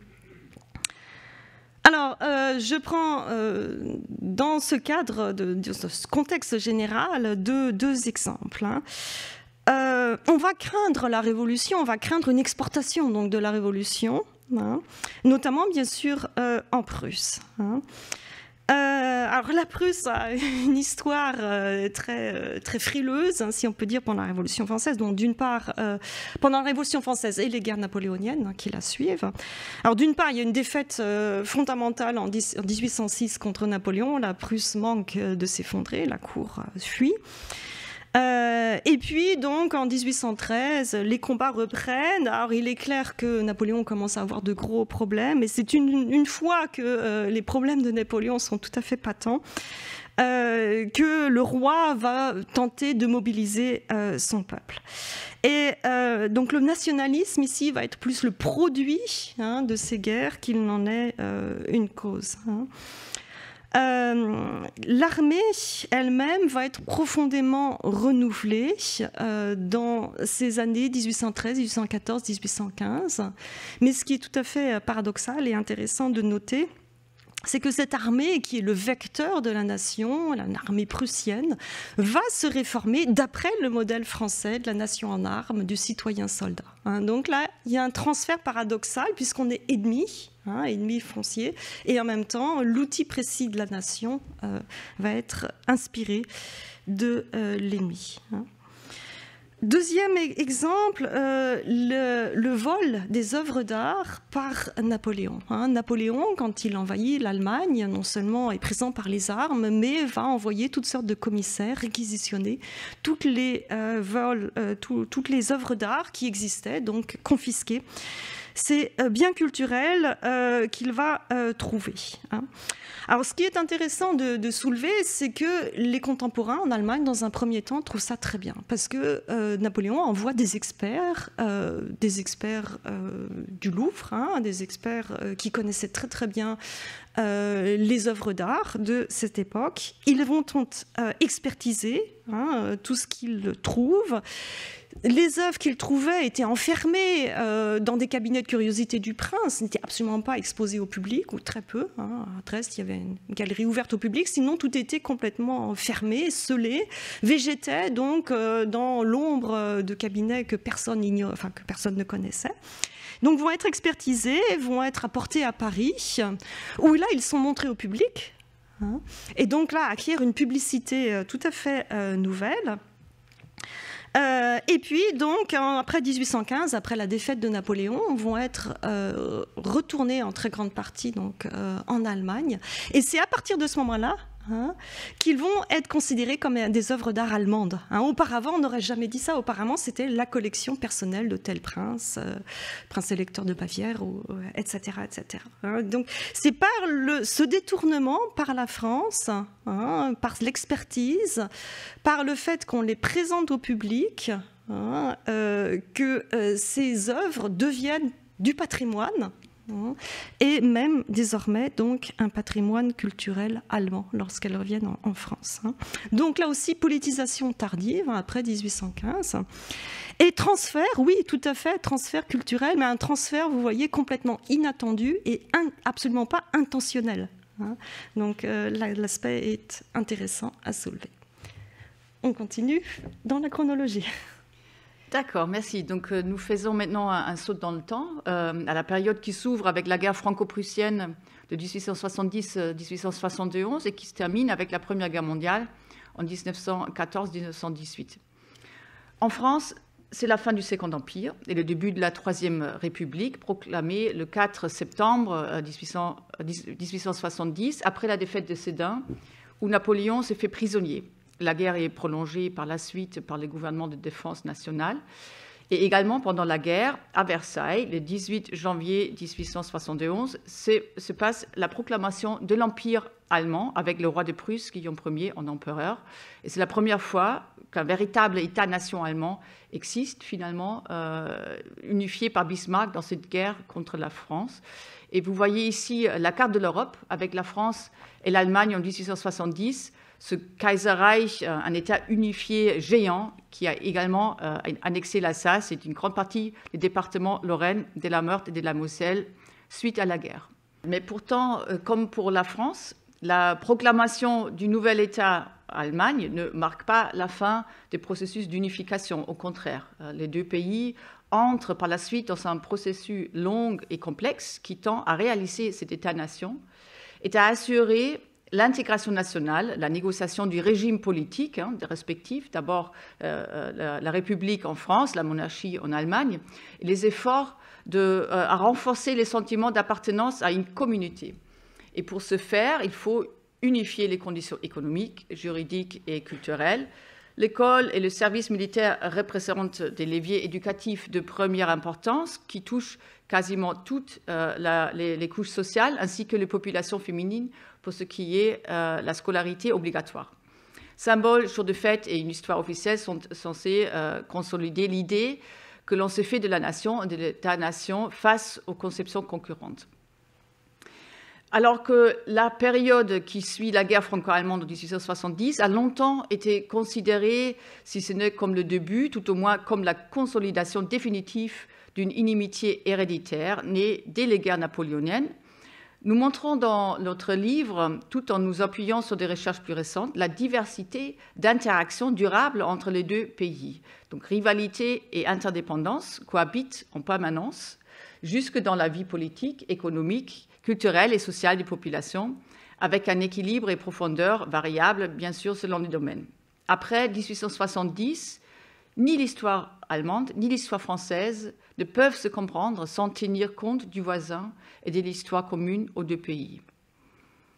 Alors, je prends dans ce cadre, de ce contexte général, deux exemples. On va craindre la révolution, on va craindre une exportation donc, de la révolution, notamment bien sûr en Prusse. Alors la Prusse a une histoire très, très frileuse, si on peut dire, pendant la Révolution française. Donc d'une part, pendant la Révolution française et les guerres napoléoniennes qui la suivent. Alors d'une part, il y a une défaite fondamentale en 1806 contre Napoléon. La Prusse manque de s'effondrer, la cour fuit. Et puis, donc, en 1813, les combats reprennent. Alors, il est clair que Napoléon commence à avoir de gros problèmes. Et c'est une fois que les problèmes de Napoléon sont tout à fait patents, que le roi va tenter de mobiliser son peuple. Et donc, le nationalisme, ici, va être plus le produit de ces guerres qu'il n'en est une cause. L'armée elle-même va être profondément renouvelée dans ces années 1813, 1814, 1815. Mais ce qui est tout à fait paradoxal et intéressant de noter, c'est que cette armée, qui est le vecteur de la nation, l'armée prussienne, va se réformer d'après le modèle français de la nation en armes, du citoyen soldat. Donc là, il y a un transfert paradoxal, puisqu'on est ennemi foncier, et en même temps, l'outil précis de la nation va être inspiré de l'ennemi. Deuxième exemple, le vol des œuvres d'art par Napoléon. Napoléon, quand il envahit l'Allemagne, non seulement est présent par les armes, mais va envoyer toutes sortes de commissaires réquisitionner toutes les œuvres d'art qui existaient, donc confisquées c'est bien culturel qu'il va trouver. Hein. Alors, ce qui est intéressant de soulever, c'est que les contemporains en Allemagne, dans un premier temps, trouvent ça très bien, parce que Napoléon envoie des experts du Louvre, hein, des experts qui connaissaient très très bien les œuvres d'art de cette époque. Ils vont expertiser tout ce qu'ils trouvent. Les œuvres qu'ils trouvaient étaient enfermées dans des cabinets de curiosité du prince, n'étaient absolument pas exposées au public, ou très peu. Hein. À Dresde, il y avait une galerie ouverte au public, sinon tout était complètement fermé, scellé, végétait donc dans l'ombre de cabinets que personne ne connaissait. Donc vont être expertisés, vont être apportés à Paris, où là ils sont montrés au public, hein, et donc là acquièrent une publicité tout à fait nouvelle. Et puis, donc, après 1815, après la défaite de Napoléon, vont être retournés en très grande partie donc, en Allemagne. Et c'est à partir de ce moment-là qu'ils vont être considérés comme des œuvres d'art allemandes. Auparavant, on n'aurait jamais dit ça. Auparavant, c'était la collection personnelle de tel prince, prince électeur de Bavière, etc. etc. Donc, c'est par ce détournement par la France, par l'expertise, par le fait qu'on les présente au public, que ces œuvres deviennent du patrimoine, et même désormais donc un patrimoine culturel allemand lorsqu'elles reviennent en France. Donc là aussi politisation tardive après 1815 et transfert, oui tout à fait, transfert culturel, mais un transfert vous voyez complètement inattendu et absolument pas intentionnel. Donc l'aspect est intéressant à soulever. On continue dans la chronologie. D'accord, merci. Donc nous faisons maintenant un saut dans le temps, à la période qui s'ouvre avec la guerre franco-prussienne de 1870-1871 et qui se termine avec la Première Guerre mondiale en 1914-1918. En France, c'est la fin du Second Empire et le début de la Troisième République, proclamée le 4 septembre 1870, après la défaite de Sedan, où Napoléon s'est fait prisonnier. La guerre est prolongée par la suite par les gouvernements de défense nationale. Et également, pendant la guerre, à Versailles, le 18 janvier 1871, se passe la proclamation de l'Empire allemand avec le roi de Prusse, Guillaume Ier, en empereur. Et c'est la première fois qu'un véritable État-nation allemand existe, finalement, unifié par Bismarck dans cette guerre contre la France. Et vous voyez ici la carte de l'Europe avec la France et l'Allemagne en 1870, ce Kaiserreich, un État unifié géant qui a également annexé l'Alsace. C'est une grande partie des départements Lorraine, de la Meurthe et de la Moselle suite à la guerre. Mais pourtant, comme pour la France, la proclamation du nouvel État Allemagne ne marque pas la fin des processus d'unification. Au contraire, les deux pays entrent par la suite dans un processus long et complexe qui tend à réaliser cet État-nation et à assurer l'intégration nationale, la négociation du régime politique respectif, d'abord la République en France, la monarchie en Allemagne, et les efforts à renforcer les sentiments d'appartenance à une communauté. Et pour ce faire, il faut unifier les conditions économiques, juridiques et culturelles. L'école et le service militaire représentent des leviers éducatifs de première importance qui touchent quasiment toutes les couches sociales ainsi que les populations féminines pour ce qui est la scolarité obligatoire. Symboles, jours de fête et une histoire officielle sont censés consolider l'idée que l'on se fait de la nation et de l'État-nation face aux conceptions concurrentes. Alors que la période qui suit la guerre franco-allemande de 1870 a longtemps été considérée, si ce n'est comme le début, tout au moins comme la consolidation définitive d'une inimitié héréditaire née dès les guerres napoléoniennes, nous montrons dans notre livre, tout en nous appuyant sur des recherches plus récentes, la diversité d'interactions durables entre les deux pays. Donc rivalité et interdépendance cohabitent en permanence jusque dans la vie politique, économique, culturelle et sociale des populations, avec un équilibre et profondeur variables, bien sûr, selon les domaines. Après 1870, ni l'histoire allemande ni l'histoire française ne peuvent se comprendre sans tenir compte du voisin et de l'histoire commune aux deux pays.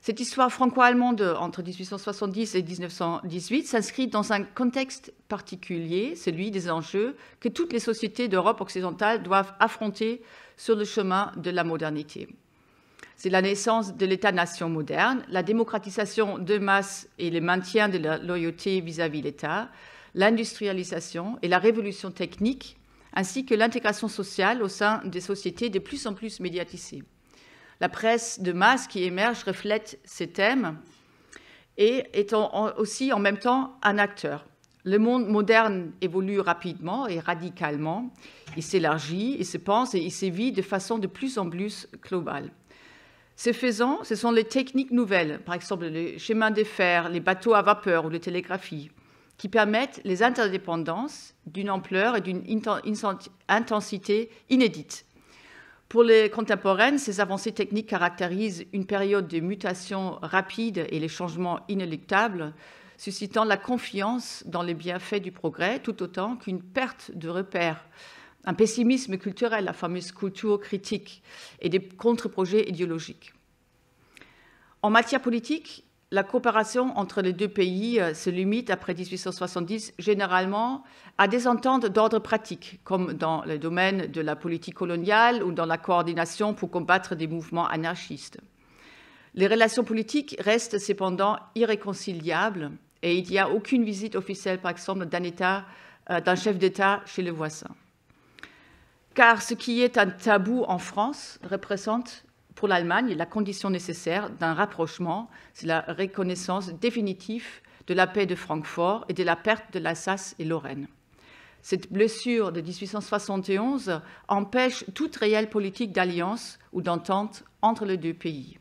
Cette histoire franco-allemande entre 1870 et 1918 s'inscrit dans un contexte particulier, celui des enjeux que toutes les sociétés d'Europe occidentale doivent affronter sur le chemin de la modernité. C'est la naissance de l'État-nation moderne, la démocratisation de masse et le maintien de la loyauté vis-à-vis de l'État, l'industrialisation et la révolution technique, ainsi que l'intégration sociale au sein des sociétés de plus en plus médiatisées. La presse de masse qui émerge reflète ces thèmes et est aussi en même temps un acteur. Le monde moderne évolue rapidement et radicalement. Il s'élargit, il se pense et il sévit de façon de plus en plus globale. Ce faisant, ce sont les techniques nouvelles, par exemple les chemins de fer, les bateaux à vapeur ou la télégraphie, qui permettent les interdépendances d'une ampleur et d'une intensité inédites. Pour les contemporaines, ces avancées techniques caractérisent une période de mutation rapide et les changements inéluctables, suscitant la confiance dans les bienfaits du progrès, tout autant qu'une perte de repères, un pessimisme culturel, la fameuse culture critique, et des contre-projets idéologiques. En matière politique, la coopération entre les deux pays se limite, après 1870, généralement à des ententes d'ordre pratique, comme dans le domaine de la politique coloniale ou dans la coordination pour combattre des mouvements anarchistes. Les relations politiques restent cependant irréconciliables et il n'y a aucune visite officielle, par exemple, d'un chef d'État chez le voisin. Car ce qui est un tabou en France représente pour l'Allemagne la condition nécessaire d'un rapprochement, c'est la reconnaissance définitive de la paix de Francfort et de la perte de l'Alsace et Lorraine. Cette blessure de 1871 empêche toute réelle politique d'alliance ou d'entente entre les deux pays.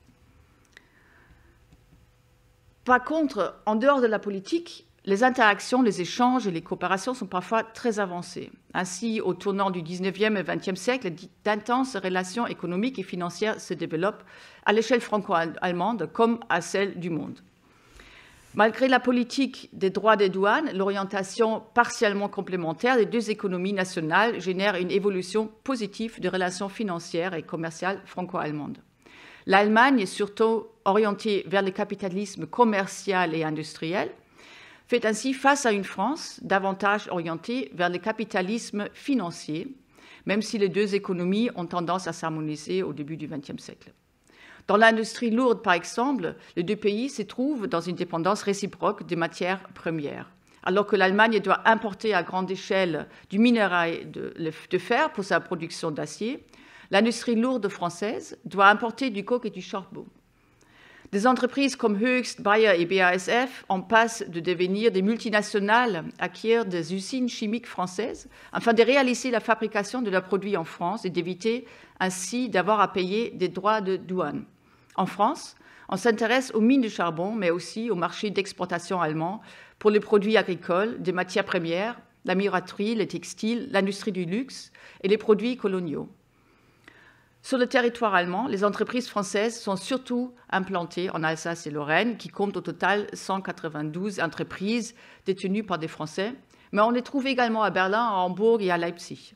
Par contre, en dehors de la politique, les interactions, les échanges et les coopérations sont parfois très avancées. Ainsi, au tournant du 19e et 20e siècle, d'intenses relations économiques et financières se développent à l'échelle franco-allemande comme à celle du monde. Malgré la politique des droits des douanes, l'orientation partiellement complémentaire des deux économies nationales génère une évolution positive des relations financières et commerciales franco-allemandes. L'Allemagne est surtout orientée vers le capitalisme commercial et industriel, fait ainsi face à une France davantage orientée vers le capitalisme financier, même si les deux économies ont tendance à s'harmoniser au début du XXe siècle. Dans l'industrie lourde, par exemple, les deux pays se trouvent dans une dépendance réciproque des matières premières. Alors que l'Allemagne doit importer à grande échelle du minerai de fer pour sa production d'acier, l'industrie lourde française doit importer du coke et du charbon. Des entreprises comme Hoechst, Bayer et BASF en passent de devenir des multinationales, acquièrent des usines chimiques françaises afin de réaliser la fabrication de leurs produits en France et d'éviter ainsi d'avoir à payer des droits de douane. En France, on s'intéresse aux mines de charbon, mais aussi au marché d'exportation allemand pour les produits agricoles, des matières premières, la muraterie, les textiles, l'industrie du luxe et les produits coloniaux. Sur le territoire allemand, les entreprises françaises sont surtout implantées en Alsace et Lorraine, qui comptent au total 192 entreprises détenues par des Français, mais on les trouve également à Berlin, à Hambourg et à Leipzig.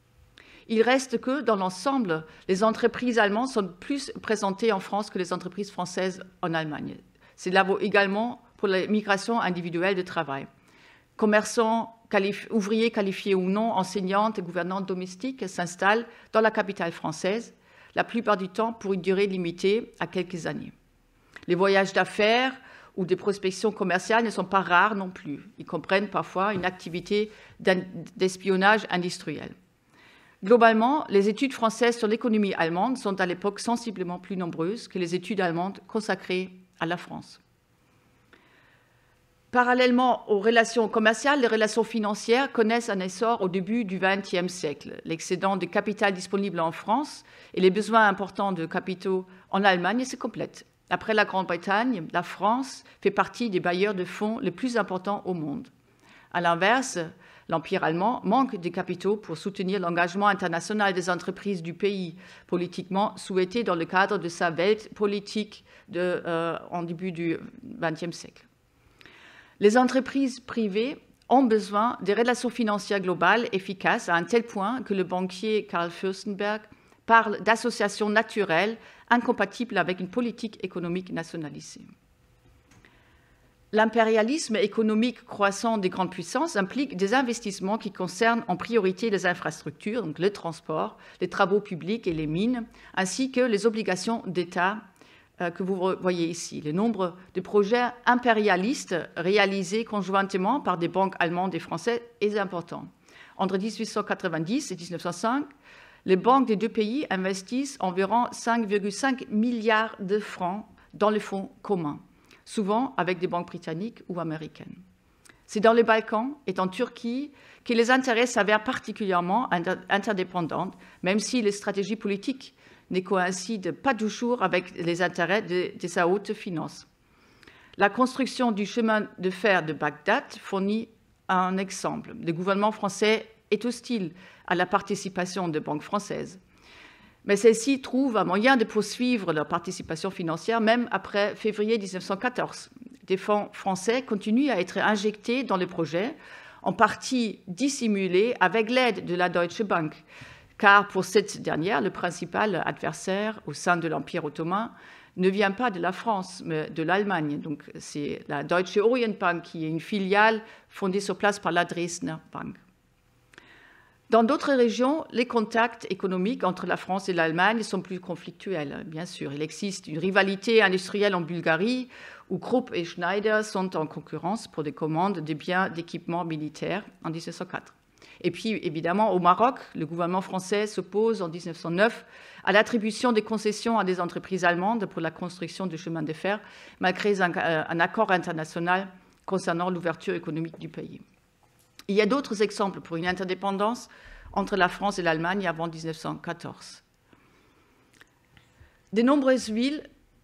Il reste que, dans l'ensemble, les entreprises allemandes sont plus présentées en France que les entreprises françaises en Allemagne. Cela vaut également pour la migration individuelle de travail. Commerçants, ouvriers qualifiés ou non, enseignantes et gouvernantes domestiques s'installent dans la capitale française, la plupart du temps pour une durée limitée à quelques années. Les voyages d'affaires ou des prospections commerciales ne sont pas rares non plus. Ils comprennent parfois une activité d'espionnage industriel. Globalement, les études françaises sur l'économie allemande sont à l'époque sensiblement plus nombreuses que les études allemandes consacrées à la France. Parallèlement aux relations commerciales, les relations financières connaissent un essor au début du XXe siècle. L'excédent de capital disponible en France et les besoins importants de capitaux en Allemagne se complètent. Après la Grande-Bretagne, la France fait partie des bailleurs de fonds les plus importants au monde. À l'inverse, l'Empire allemand manque de capitaux pour soutenir l'engagement international des entreprises du pays, politiquement souhaité dans le cadre de sa Weltpolitik en début du XXe siècle. Les entreprises privées ont besoin des relations financières globales efficaces à un tel point que le banquier Karl Fürstenberg parle d'association naturelle incompatible avec une politique économique nationalisée. L'impérialisme économique croissant des grandes puissances implique des investissements qui concernent en priorité les infrastructures, donc le transport, les travaux publics et les mines, ainsi que les obligations d'État que vous voyez ici. Le nombre de projets impérialistes réalisés conjointement par des banques allemandes et françaises est important. Entre 1890 et 1905, les banques des deux pays investissent environ 5,5 milliards de francs dans les fonds communs, souvent avec des banques britanniques ou américaines. C'est dans les Balkans et en Turquie que les intérêts s'avèrent particulièrement interdépendants, même si les stratégies politiques ne coïncident pas toujours avec les intérêts de sa haute finance. La construction du chemin de fer de Bagdad fournit un exemple. Le gouvernement français est hostile à la participation de banques françaises. Mais celles-ci trouvent un moyen de poursuivre leur participation financière même après février 1914. Des fonds français continuent à être injectés dans le projet, en partie dissimulés avec l'aide de la Deutsche Bank, car pour cette dernière, le principal adversaire au sein de l'Empire ottoman ne vient pas de la France, mais de l'Allemagne. Donc c'est la Deutsche Orientbank qui est une filiale fondée sur place par la Dresdner Bank. Dans d'autres régions, les contacts économiques entre la France et l'Allemagne sont plus conflictuels, bien sûr. Il existe une rivalité industrielle en Bulgarie, où Krupp et Schneider sont en concurrence pour des commandes de biens d'équipement militaire en 1904. Et puis, évidemment, au Maroc, le gouvernement français s'oppose en 1909 à l'attribution des concessions à des entreprises allemandes pour la construction du chemin de fer, malgré un accord international concernant l'ouverture économique du pays. Il y a d'autres exemples pour une interdépendance entre la France et l'Allemagne avant 1914. De nombreuses villes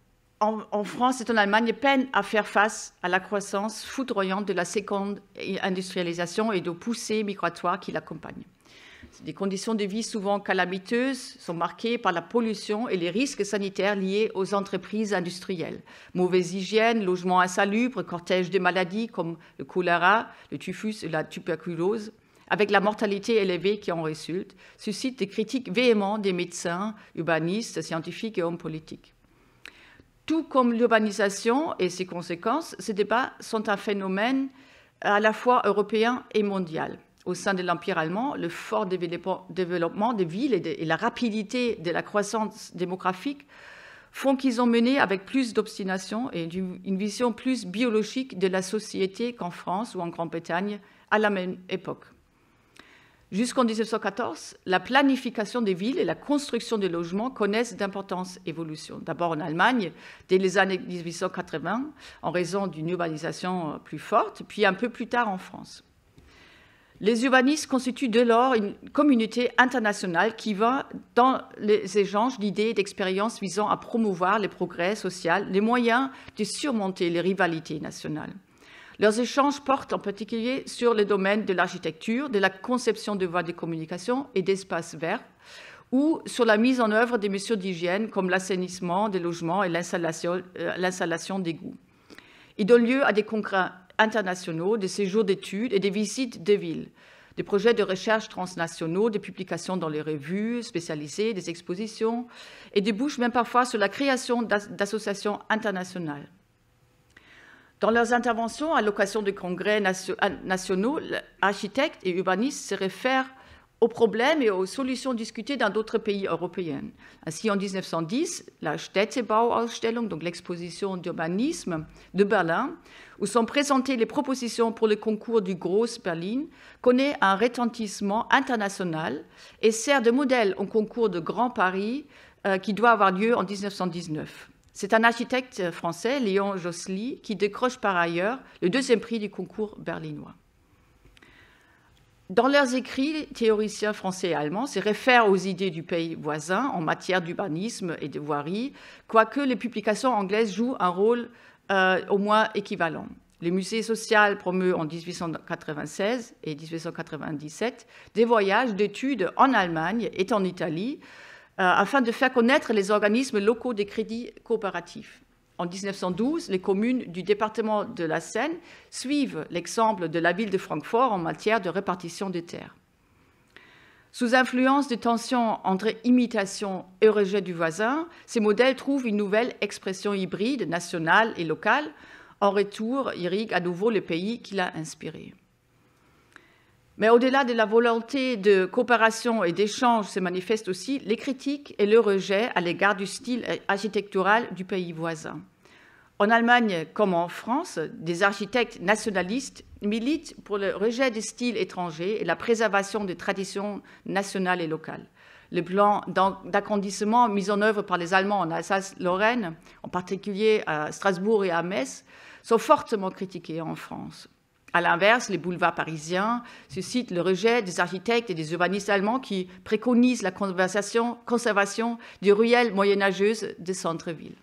en France et en Allemagne peinent à faire face à la croissance foudroyante de la seconde industrialisation et aux poussées migratoires qui l'accompagnent. Des conditions de vie souvent calamiteuses sont marquées par la pollution et les risques sanitaires liés aux entreprises industrielles. Mauvaise hygiène, logement insalubre, cortège de maladies comme le choléra, le typhus et la tuberculose, avec la mortalité élevée qui en résulte, suscitent des critiques véhémentes des médecins, urbanistes, scientifiques et hommes politiques. Tout comme l'urbanisation et ses conséquences, ces débats sont un phénomène à la fois européen et mondial. Au sein de l'Empire allemand, le fort développement des villes et la rapidité de la croissance démographique font qu'ils ont mené avec plus d'obstination et une vision plus biologique de la société qu'en France ou en Grande-Bretagne à la même époque. Jusqu'en 1914, la planification des villes et la construction des logements connaissent d'importantes évolutions. D'abord en Allemagne, dès les années 1880, en raison d'une urbanisation plus forte, puis un peu plus tard en France. Les urbanistes constituent dès lors une communauté internationale qui va dans les échanges d'idées et d'expériences visant à promouvoir les progrès sociaux, les moyens de surmonter les rivalités nationales. Leurs échanges portent en particulier sur le domaine de l'architecture, de la conception de voies de communication et d'espaces verts, ou sur la mise en œuvre des mesures d'hygiène comme l'assainissement des logements et l'installation d'égouts. Ils donnent lieu à des congrès internationaux, des séjours d'études et des visites de villes, des projets de recherche transnationaux, des publications dans les revues spécialisées, des expositions, et débouchent même parfois sur la création d'associations internationales. Dans leurs interventions à l'occasion de congrès nationaux, architectes et urbanistes se réfèrent aux problèmes et aux solutions discutées dans d'autres pays européens. Ainsi, en 1910, la Städtebauausstellung, donc l'exposition d'urbanisme de Berlin, où sont présentées les propositions pour le concours du Groß Berlin, connaît un retentissement international et sert de modèle au concours de Grand Paris qui doit avoir lieu en 1919. C'est un architecte français, Léon Josely, qui décroche par ailleurs le deuxième prix du concours berlinois. Dans leurs écrits, les théoriciens français et allemands se réfèrent aux idées du pays voisin en matière d'urbanisme et de voirie, quoique les publications anglaises jouent un rôle au moins équivalent. Le musée social promeut en 1896 et 1897 des voyages d'études en Allemagne et en Italie, afin de faire connaître les organismes locaux des crédits coopératifs. En 1912, les communes du département de la Seine suivent l'exemple de la ville de Francfort en matière de répartition des terres. Sous influence de tensions entre imitation et rejet du voisin, ces modèles trouvent une nouvelle expression hybride, nationale et locale. En retour, irrigue à nouveau le pays qui l'a inspiré. Mais au-delà de la volonté de coopération et d'échange se manifestent aussi les critiques et le rejet à l'égard du style architectural du pays voisin. En Allemagne comme en France, des architectes nationalistes militent pour le rejet des styles étrangers et la préservation des traditions nationales et locales. Les plans d'agrandissement mis en œuvre par les Allemands en Alsace-Lorraine, en particulier à Strasbourg et à Metz, sont fortement critiqués en France. À l'inverse, les boulevards parisiens suscitent le rejet des architectes et des urbanistes allemands qui préconisent la conservation des ruelles moyenâgeuses des centres-villes.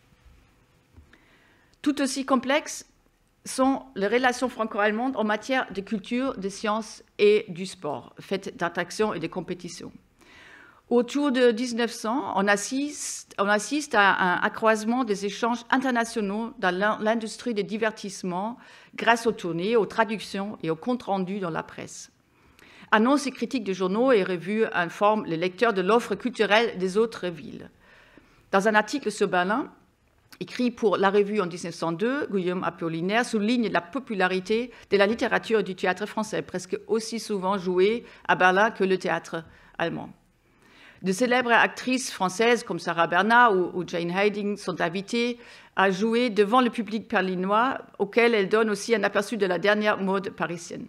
Tout aussi complexes sont les relations franco-allemandes en matière de culture, de sciences et du sport, faites d'attractions et de compétitions. Autour de 1900, on assiste à un accroissement des échanges internationaux dans l'industrie des divertissements grâce aux tournées, aux traductions et aux comptes rendus dans la presse. Annonces et critiques de journaux et revues informent les lecteurs de l'offre culturelle des autres villes. Dans un article sur Berlin, écrit pour La Revue en 1902, Guillaume Apollinaire souligne la popularité de la littérature et du théâtre français, presque aussi souvent joué à Berlin que le théâtre allemand. De célèbres actrices françaises comme Sarah Bernhardt ou Jane Harding sont invitées à jouer devant le public berlinois, auquel elles donnent aussi un aperçu de la dernière mode parisienne.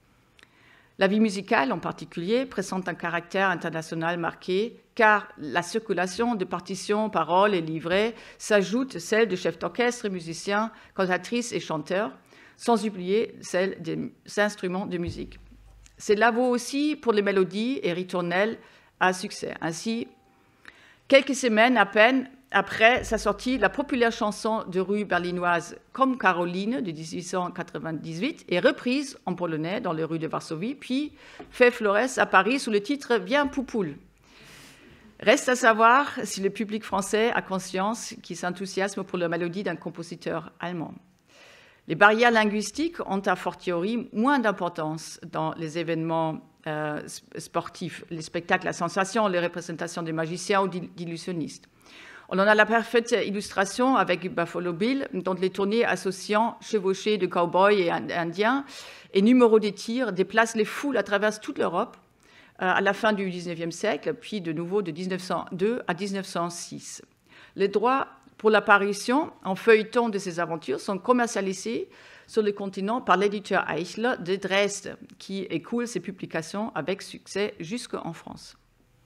La vie musicale, en particulier, présente un caractère international marqué, car la circulation de partitions, paroles et livrets s'ajoute celle de chefs d'orchestre, musiciens, cantatrices et chanteurs, sans oublier celle des instruments de musique. Cela vaut aussi pour les mélodies et ritournelles à succès. Ainsi, quelques semaines à peine après sa sortie, la populaire chanson de rue berlinoise Comme Caroline de 1898 est reprise en polonais dans les rues de Varsovie, puis fait florès à Paris sous le titre Viens Poupoule. Reste à savoir si le public français a conscience qu'il s'enthousiasme pour la mélodie d'un compositeur allemand. Les barrières linguistiques ont a fortiori moins d'importance dans les événements sportifs, les spectacles à sensation, les représentations des magiciens ou d'illusionnistes. On en a la parfaite illustration avec Buffalo Bill, dont les tournées associant chevauchés de cow-boys et indiens et numéros de tir déplacent les foules à travers toute l'Europe à la fin du XIXe siècle, puis de nouveau de 1902 à 1906. Les droits pour l'apparition en feuilleton de ces aventures sont commercialisés sur le continent par l'éditeur Eichler de Dresde, qui écoule ses publications avec succès jusqu'en France.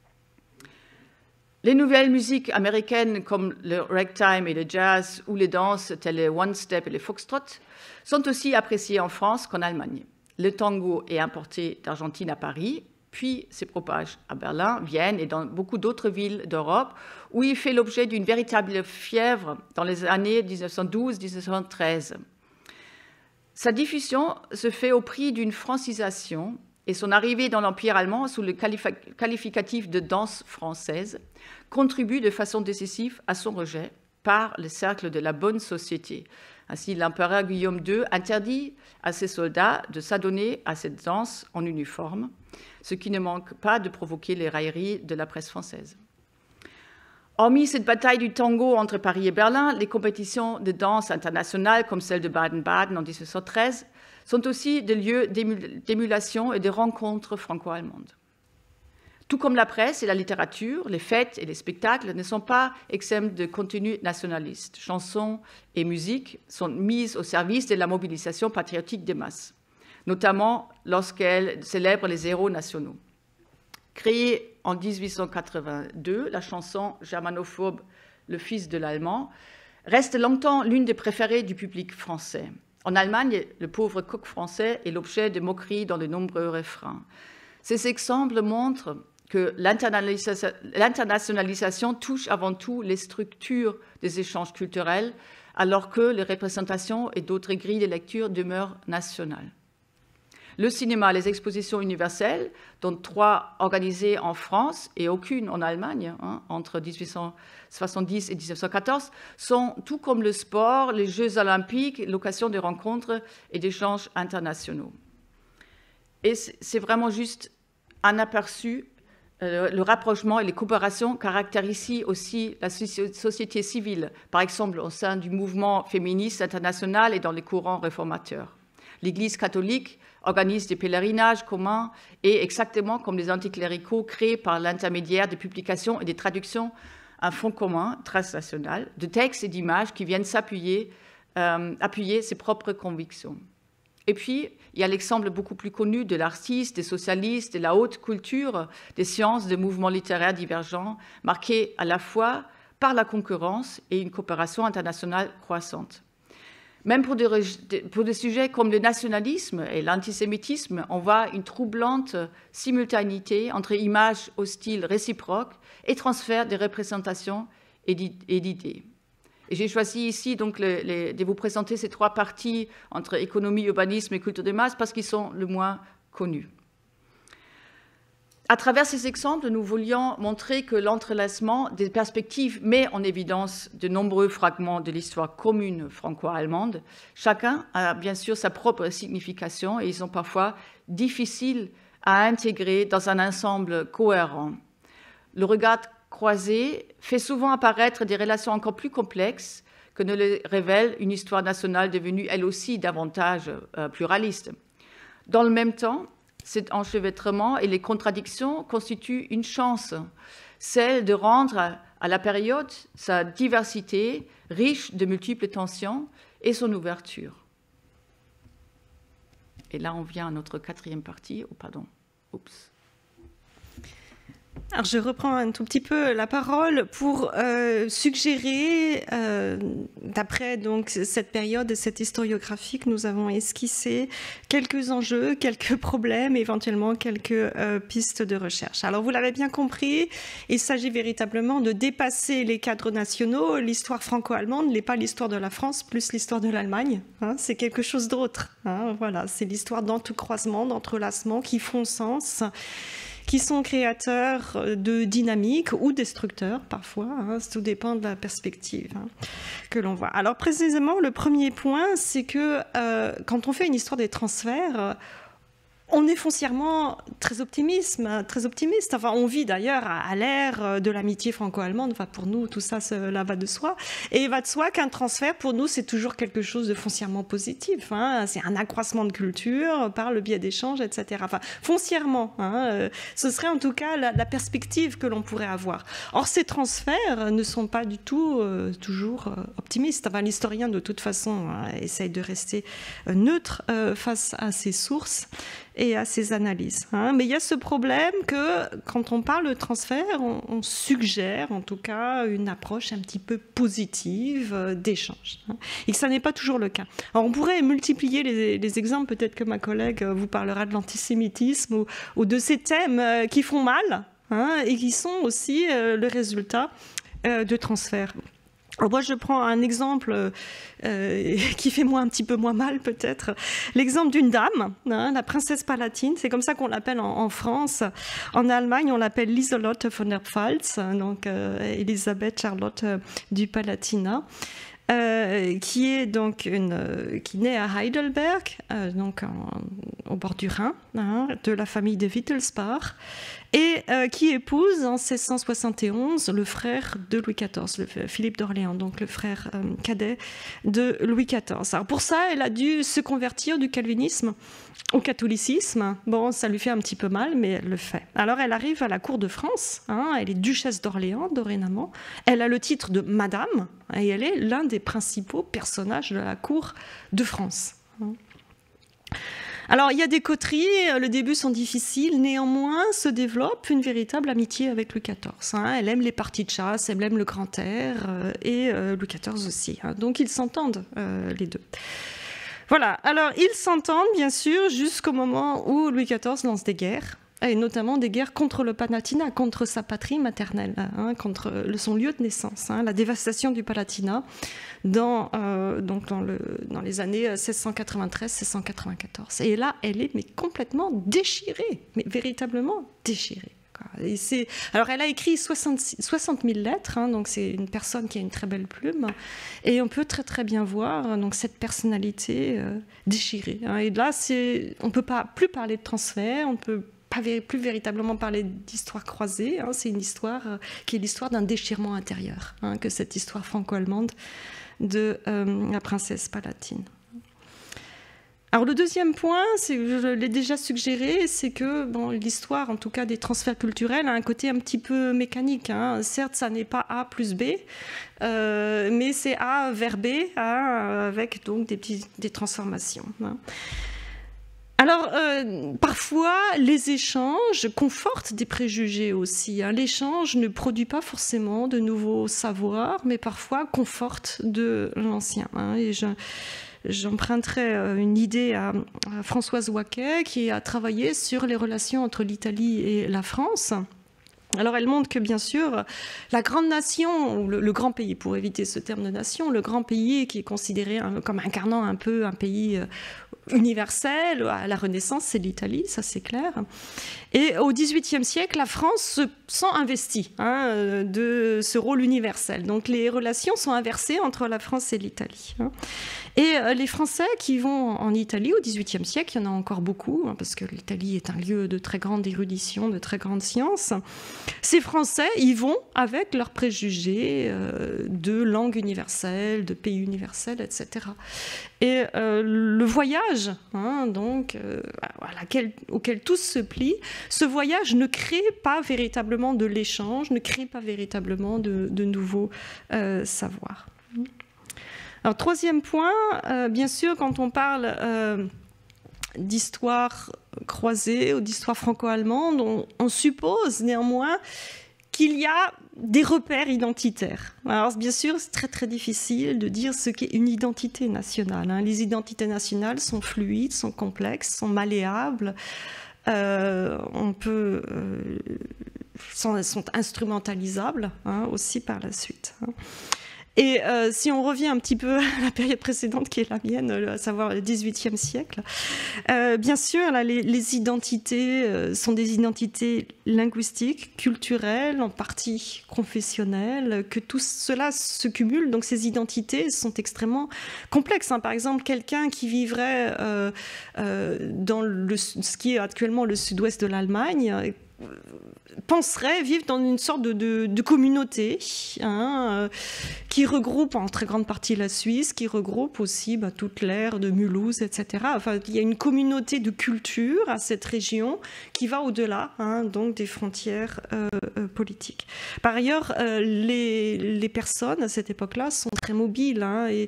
Les nouvelles musiques américaines comme le ragtime et le jazz ou les danses telles les one-step et les foxtrot sont aussi appréciées en France qu'en Allemagne. Le tango est importé d'Argentine à Paris, puis se propage à Berlin, Vienne et dans beaucoup d'autres villes d'Europe, où il fait l'objet d'une véritable fièvre dans les années 1912-1913. Sa diffusion se fait au prix d'une francisation et son arrivée dans l'Empire allemand sous le qualificatif de danse française contribue de façon décisive à son rejet par le cercle de la bonne société. Ainsi, l'empereur Guillaume II interdit à ses soldats de s'adonner à cette danse en uniforme, ce qui ne manque pas de provoquer les railleries de la presse française. Hormis cette bataille du tango entre Paris et Berlin, les compétitions de danse internationales comme celle de Baden-Baden en 1913 sont aussi des lieux d'émulation et de rencontres franco-allemandes. Tout comme la presse et la littérature, les fêtes et les spectacles ne sont pas exempts de contenu nationaliste. Chansons et musique sont mises au service de la mobilisation patriotique des masses, notamment lorsqu'elles célèbrent les héros nationaux. Créée en 1882, la chanson germanophobe « Le fils de l'Allemand » reste longtemps l'une des préférées du public français. En Allemagne, le pauvre coq français est l'objet de moqueries dans de nombreux refrains. Ces exemples montrent que l'internationalisation touche avant tout les structures des échanges culturels, alors que les représentations et d'autres grilles de lecture demeurent nationales. Le cinéma, les expositions universelles, dont 3 organisées en France et aucune en Allemagne, entre 1870 et 1914, sont, tout comme le sport, les Jeux olympiques, l'occasion de rencontres et d'échanges internationaux. Et c'est vraiment juste un aperçu. Le rapprochement et les coopérations caractérisent aussi la société civile, par exemple au sein du mouvement féministe international et dans les courants réformateurs. L'Église catholique organise des pèlerinages communs et, exactement comme les anticléricaux, crée par l'intermédiaire des publications et des traductions un fonds commun transnational de textes et d'images qui viennent appuyer ses propres convictions. Et puis, il y a l'exemple beaucoup plus connu de l'artiste, des socialistes, de la haute culture, des sciences, des mouvements littéraires divergents, marqués à la fois par la concurrence et une coopération internationale croissante. Même pour des sujets comme le nationalisme et l'antisémitisme, on voit une troublante simultanéité entre images hostiles réciproques et transfert des représentations et d'idées. Et j'ai choisi ici donc de vous présenter ces trois parties entre économie, urbanisme et culture de masse parce qu'ils sont le moins connus. À travers ces exemples, nous voulions montrer que l'entrelacement des perspectives met en évidence de nombreux fragments de l'histoire commune franco-allemande. Chacun a bien sûr sa propre signification et ils sont parfois difficiles à intégrer dans un ensemble cohérent. Le regard croisé fait souvent apparaître des relations encore plus complexes que ne le révèle une histoire nationale devenue elle aussi davantage pluraliste. Dans le même temps, cet enchevêtrement et les contradictions constituent une chance, celle de rendre à la période sa diversité riche de multiples tensions et son ouverture. Et là, on vient à notre quatrième partie. Oh, pardon. Oups. Alors, je reprends un tout petit peu la parole pour suggérer, d'après donc cette période et cette historiographie que nous avons esquissée, quelques enjeux, quelques problèmes, éventuellement quelques pistes de recherche. Alors, vous l'avez bien compris, il s'agit véritablement de dépasser les cadres nationaux. L'histoire franco-allemande n'est pas l'histoire de la France plus l'histoire de l'Allemagne. Hein, c'est quelque chose d'autre. Hein, voilà, c'est l'histoire d'entrecroisement, d'entrelacement qui font sens, qui sont créateurs de dynamiques ou destructeurs parfois, hein, tout dépend de la perspective que l'on voit. Alors précisément, le premier point, c'est que quand on fait une histoire des transferts, on est foncièrement très optimiste. Enfin, on vit d'ailleurs à l'ère de l'amitié franco-allemande. Enfin, pour nous, tout ça, cela va de soi. Et il va de soi qu'un transfert, pour nous, c'est toujours quelque chose de foncièrement positif. Hein. C'est un accroissement de culture par le biais d'échanges, etc. Enfin, foncièrement, hein, ce serait en tout cas la perspective que l'on pourrait avoir. Or, ces transferts ne sont pas du tout toujours optimistes. Enfin, l'historien, de toute façon, essaye de rester neutre face à ses sources et à ses analyses. Hein. Mais il y a ce problème que, quand on parle de transfert, on suggère en tout cas une approche un petit peu positive d'échange. Hein, et que ça n'est pas toujours le cas. Alors, on pourrait multiplier les exemples, peut-être que ma collègue vous parlera de l'antisémitisme ou de ces thèmes qui font mal, hein, et qui sont aussi le résultat de transferts. Alors moi, je prends un exemple qui fait un petit peu moins mal peut-être. L'exemple d'une dame, hein, la princesse palatine, c'est comme ça qu'on l'appelle en France. En Allemagne, on l'appelle Lieselotte von der Pfalz, donc Elisabeth Charlotte du Palatinat. Qui est donc qui naît à Heidelberg, donc au bord du Rhin, hein, de la famille de Wittelsbach, et qui épouse en 1671 le frère de Louis XIV, Philippe d'Orléans, donc le frère cadet de Louis XIV. Alors pour ça, elle a dû se convertir du calvinisme au catholicisme. Bon, ça lui fait un petit peu mal, mais elle le fait. Alors elle arrive à la cour de France, hein, elle est duchesse d'Orléans dorénavant, elle a le titre de Madame, et elle est l'un des principaux personnages de la cour de France. Alors, il y a des coteries, le début sont difficiles, néanmoins se développe une véritable amitié avec Louis XIV. Hein. Elle aime les parties de chasse, elle aime le grand air, et Louis XIV aussi. Hein. Donc, ils s'entendent, les deux. Voilà, alors ils s'entendent bien sûr jusqu'au moment où Louis XIV lance des guerres, et notamment des guerres contre le Palatinat, contre sa patrie maternelle, hein, contre son lieu de naissance, hein, la dévastation du Palatinat dans les années 1693-1694. Et là, elle est complètement déchirée, mais véritablement déchirée. Et alors, elle a écrit 60 000 lettres, hein, donc c'est une personne qui a une très belle plume, et on peut très très bien voir donc, cette personnalité déchirée. Hein, et là, on ne peut pas plus parler de transfert, on ne peut plus véritablement parler d'histoire croisée, hein, c'est une histoire qui est l'histoire d'un déchirement intérieur, hein, que cette histoire franco-allemande de la princesse palatine. Alors le deuxième point, je l'ai déjà suggéré, c'est que bon, l'histoire, en tout cas des transferts culturels, a un côté un petit peu mécanique. Hein. Certes, ça n'est pas A plus B, mais c'est A vers B, hein, avec donc des transformations. Hein. Alors, parfois, les échanges confortent des préjugés aussi. Hein. L'échange ne produit pas forcément de nouveaux savoirs, mais parfois conforte de l'ancien. Hein. Et j'emprunterai une idée à Françoise Waquet, qui a travaillé sur les relations entre l'Italie et la France. Alors elle montre que bien sûr, la grande nation, ou le grand pays, pour éviter ce terme de nation, le grand pays qui est considéré comme incarnant un peu un pays universel, à la Renaissance, c'est l'Italie, ça c'est clair. Et au XVIIIe siècle, la France se sent investie de ce rôle universel. Donc les relations sont inversées entre la France et l'Italie. Et les Français qui vont en Italie au XVIIIe siècle, il y en a encore beaucoup, parce que l'Italie est un lieu de très grande érudition, de très grande science. Ces Français y vont avec leurs préjugés de langue universelle, de pays universel, etc. Et le voyage, auquel tous se plient, ce voyage ne crée pas véritablement de l'échange, ne crée pas véritablement de nouveaux savoirs. Alors, troisième point, bien sûr, quand on parle d'histoire croisée ou d'histoire franco-allemande, on suppose néanmoins qu'il y a des repères identitaires. Alors, bien sûr, c'est très, très difficile de dire ce qu'est une identité nationale. Hein. Les identités nationales sont fluides, sont complexes, sont malléables. Sont instrumentalisables aussi par la suite. Et si on revient un petit peu à la période précédente qui est la mienne, à savoir le XVIIIe siècle, bien sûr, là, les identités sont des identités linguistiques, culturelles, en partie confessionnelles, que tout cela se cumule. Donc ces identités sont extrêmement complexes. Hein. Par exemple, quelqu'un qui vivrait dans ce qui est actuellement le sud-ouest de l'Allemagne penserait vivre dans une sorte de communauté qui regroupe en très grande partie la Suisse, qui regroupe aussi toute l'aire de Mulhouse, etc. Enfin, il y a une communauté de culture à cette région qui va au-delà donc des frontières politiques. Par ailleurs, les personnes à cette époque-là sont très mobiles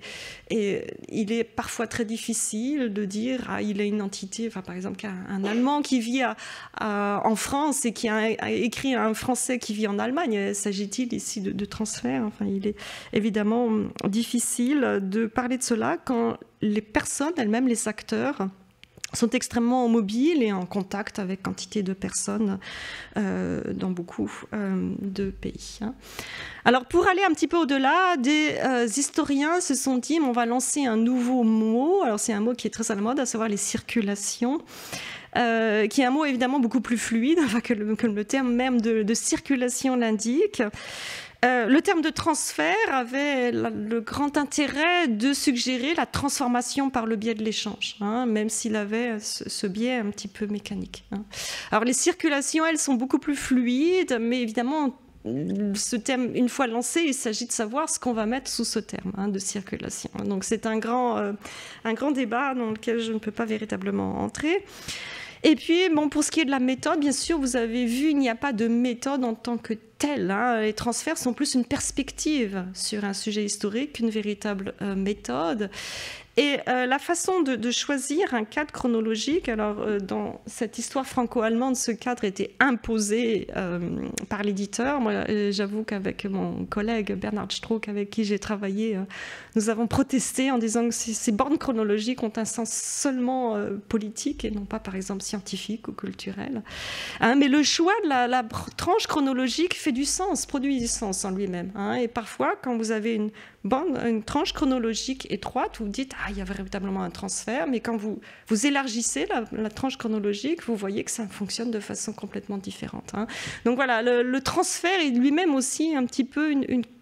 et il est parfois très difficile de dire il a une entité, par exemple un Allemand qui vit en France et qui a écrit un Français qui vit en Allemagne. S'agit-il ici de transfert? Enfin, il est évidemment difficile de parler de cela quand les personnes elles-mêmes, les acteurs, sont extrêmement mobiles et en contact avec quantité de personnes dans beaucoup de pays. Alors, pour aller un petit peu au-delà, des historiens se sont dit on va lancer un nouveau mot. Alors, c'est un mot qui est très à la mode, à savoir les circulations. Qui est un mot évidemment beaucoup plus fluide que le terme même de circulation l'indique. Le terme de transfert avait le grand intérêt de suggérer la transformation par le biais de l'échange, même s'il avait ce biais un petit peu mécanique. Alors les circulations, elles, sont beaucoup plus fluides, mais évidemment, ce terme, une fois lancé, il s'agit de savoir ce qu'on va mettre sous ce terme de circulation. Donc c'est un grand débat dans lequel je ne peux pas véritablement entrer. Et puis, pour ce qui est de la méthode, bien sûr, vous avez vu, il n'y a pas de méthode en tant que telle. Les transferts sont plus une perspective sur un sujet historique qu'une véritable méthode. Et la façon de choisir un cadre chronologique, alors dans cette histoire franco-allemande, ce cadre était imposé par l'éditeur. Moi, j'avoue qu'avec mon collègue Bernhard Strauch, avec qui j'ai travaillé, nous avons protesté en disant que ces bornes chronologiques ont un sens seulement politique et non pas, par exemple, scientifique ou culturel. Mais le choix de la tranche chronologique fait du sens, produit du sens en lui-même. Et parfois, quand vous avez une tranche chronologique étroite, vous dites il y a véritablement un transfert, mais quand vous élargissez la tranche chronologique, vous voyez que ça fonctionne de façon complètement différente. Donc voilà, le transfert est lui-même aussi un petit peu une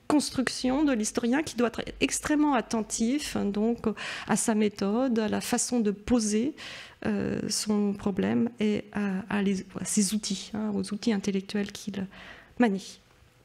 construction de l'historien qui doit être extrêmement attentif donc, à sa méthode, à la façon de poser son problème et à ses outils, aux outils intellectuels qu'il manie.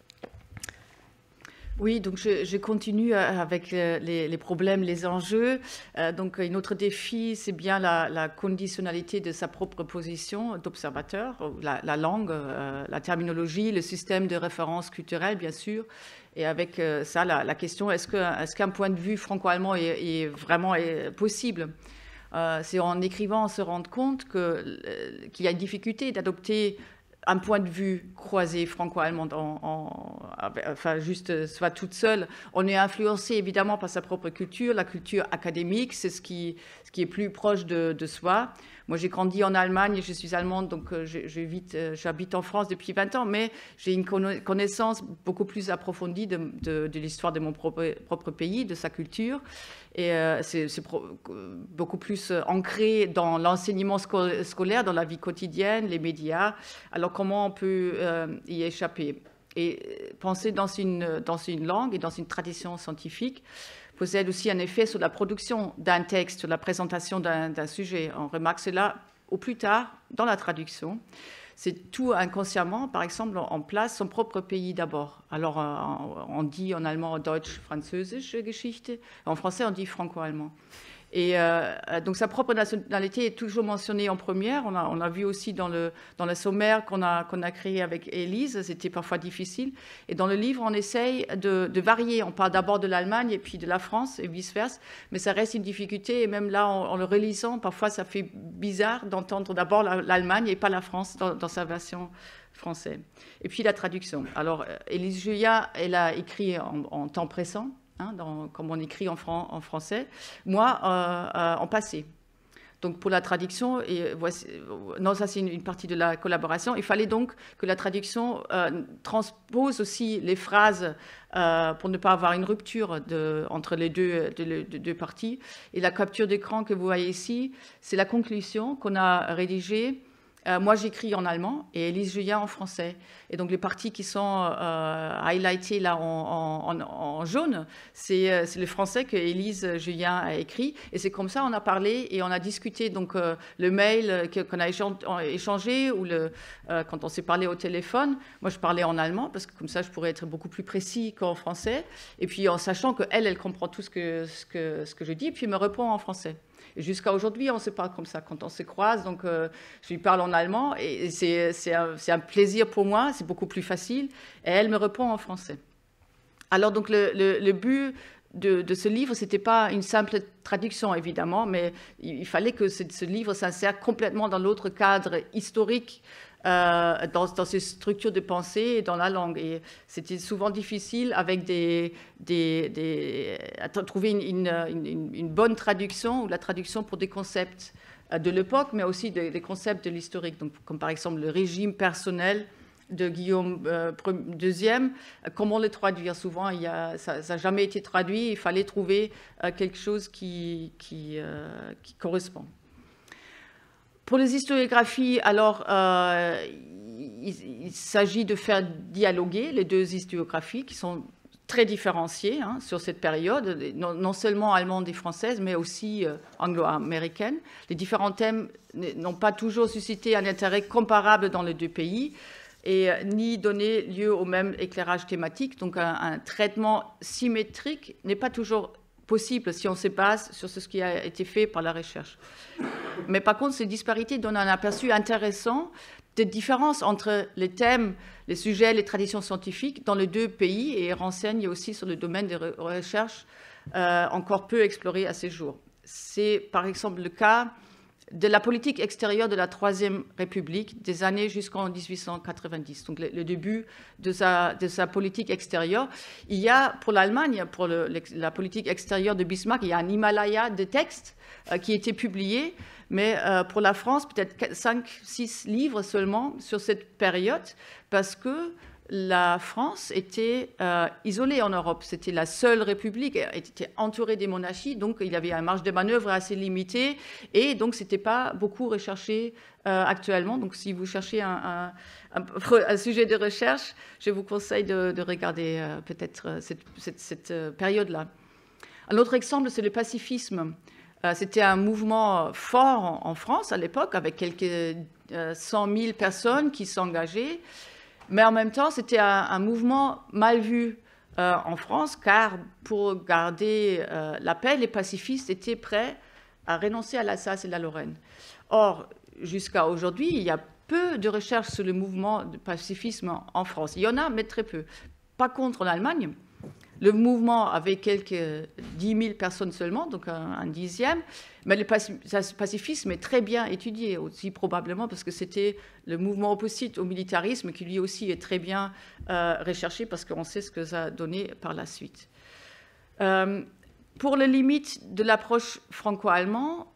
Oui, donc je continue avec les problèmes, les enjeux. Donc, un autre défi, c'est bien la conditionnalité de sa propre position d'observateur, la langue, la terminologie, le système de référence culturelle, bien sûr. Et avec ça, la question, est-ce qu'un point de vue franco-allemand est vraiment possible ? C'est en écrivant, on se rend compte qu'il y a une difficulté d'adopter un point de vue croisé franco-allemand, enfin juste soit toute seule. On est influencé évidemment par sa propre culture, la culture académique, c'est ce qui est plus proche de soi. Moi, j'ai grandi en Allemagne, je suis allemande, donc j'habite en France depuis 20 ans, mais j'ai une connaissance beaucoup plus approfondie de l'histoire de mon propre pays, de sa culture. Et c'est beaucoup plus ancré dans l'enseignement scolaire, dans la vie quotidienne, les médias. Alors, comment on peut y échapper? Et penser dans une langue et dans une tradition scientifique possède aussi un effet sur la production d'un texte, sur la présentation d'un sujet. On remarque cela au plus tard dans la traduction. C'est tout inconsciemment, par exemple, on place son propre pays d'abord. Alors, on dit en allemand Deutsch-Französische Geschichte, en français, on dit franco-allemand. Et donc, sa propre nationalité est toujours mentionnée en première. On a vu aussi dans le sommaire qu'on a créé avec Élise, c'était parfois difficile. Et dans le livre, on essaye de varier. On parle d'abord de l'Allemagne et puis de la France et vice-versa. Mais ça reste une difficulté. Et même là, en le relisant, parfois, ça fait bizarre d'entendre d'abord l'Allemagne et pas la France dans sa version française. Et puis, la traduction. Alors, Élise Julliat, elle a écrit en temps pressant. Comme on écrit en français, moi en passé. Donc pour la traduction, ça c'est une partie de la collaboration, il fallait donc que la traduction transpose aussi les phrases pour ne pas avoir une rupture entre les deux parties. Et la capture d'écran que vous voyez ici, c'est la conclusion qu'on a rédigée. Moi, j'écris en allemand et Élise Julliat en français. Et donc, les parties qui sont highlightées là en jaune, c'est le français que Élise Julliat a écrit. Et c'est comme ça on a parlé et on a discuté. Donc, le mail qu'on a échangé ou quand on s'est parlé au téléphone, moi, je parlais en allemand parce que comme ça, je pourrais être beaucoup plus précis qu'en français. Et puis, en sachant qu'elle comprend tout ce que je dis, puis elle me répond en français. Et jusqu'à aujourd'hui, on se parle comme ça quand on se croise. Donc, je lui parle en allemand et c'est un plaisir pour moi. C'est beaucoup plus facile. Et elle me répond en français. Alors, donc, le but de ce livre, ce n'était pas une simple traduction, évidemment, mais il fallait que ce livre s'insère complètement dans l'autre cadre historique, dans ces structures de pensée et dans la langue. Et c'était souvent difficile avec à trouver une bonne traduction ou la traduction pour des concepts de l'époque, mais aussi des concepts de l'historique, donc comme par exemple le régime personnel de Guillaume II. Comment le traduire? Souvent, ça n'a jamais été traduit. Il fallait trouver quelque chose qui correspond. Pour les historiographies, alors, il s'agit de faire dialoguer les deux historiographies qui sont très différenciées sur cette période, non seulement allemande et française, mais aussi anglo-américaine. Les différents thèmes n'ont pas toujours suscité un intérêt comparable dans les deux pays et ni donné lieu au même éclairage thématique. Donc, un traitement symétrique n'est pas toujours possible si on se base sur ce qui a été fait par la recherche. Mais par contre, ces disparités donnent un aperçu intéressant des différences entre les thèmes, les sujets, les traditions scientifiques dans les deux pays et renseignent aussi sur le domaine des recherches encore peu explorées à ce jour. C'est par exemple le cas de la politique extérieure de la Troisième République des années jusqu'en 1890, donc le début de sa politique extérieure. Il y a pour l'Allemagne, pour la politique extérieure de Bismarck, il y a un Himalaya de textes qui a été publié, mais pour la France, peut-être 5-6 livres seulement sur cette période, parce que la France était isolée en Europe. C'était la seule république, elle était entourée des monarchies, donc il y avait une marge de manœuvre assez limitée, et donc ce n'était pas beaucoup recherché actuellement. Donc si vous cherchez un sujet de recherche, je vous conseille de regarder peut-être cette période-là. Un autre exemple, c'est le pacifisme. C'était un mouvement fort en France à l'époque, avec quelques 100 000 personnes qui s'engageaient. Mais en même temps, c'était un mouvement mal vu en France, car pour garder la paix, les pacifistes étaient prêts à renoncer à l'Alsace et la Lorraine. Or, jusqu'à aujourd'hui, il y a peu de recherches sur le mouvement de pacifisme en France. Il y en a, mais très peu. Pas contre en Allemagne. Le mouvement avait quelques 10 000 personnes seulement, donc un dixième. Mais le pacifisme est très bien étudié aussi, probablement, parce que c'était le mouvement opposite au militarisme qui lui aussi est très bien recherché, parce qu'on sait ce que ça a donné par la suite. Pour les limites de l'approche franco-allemande,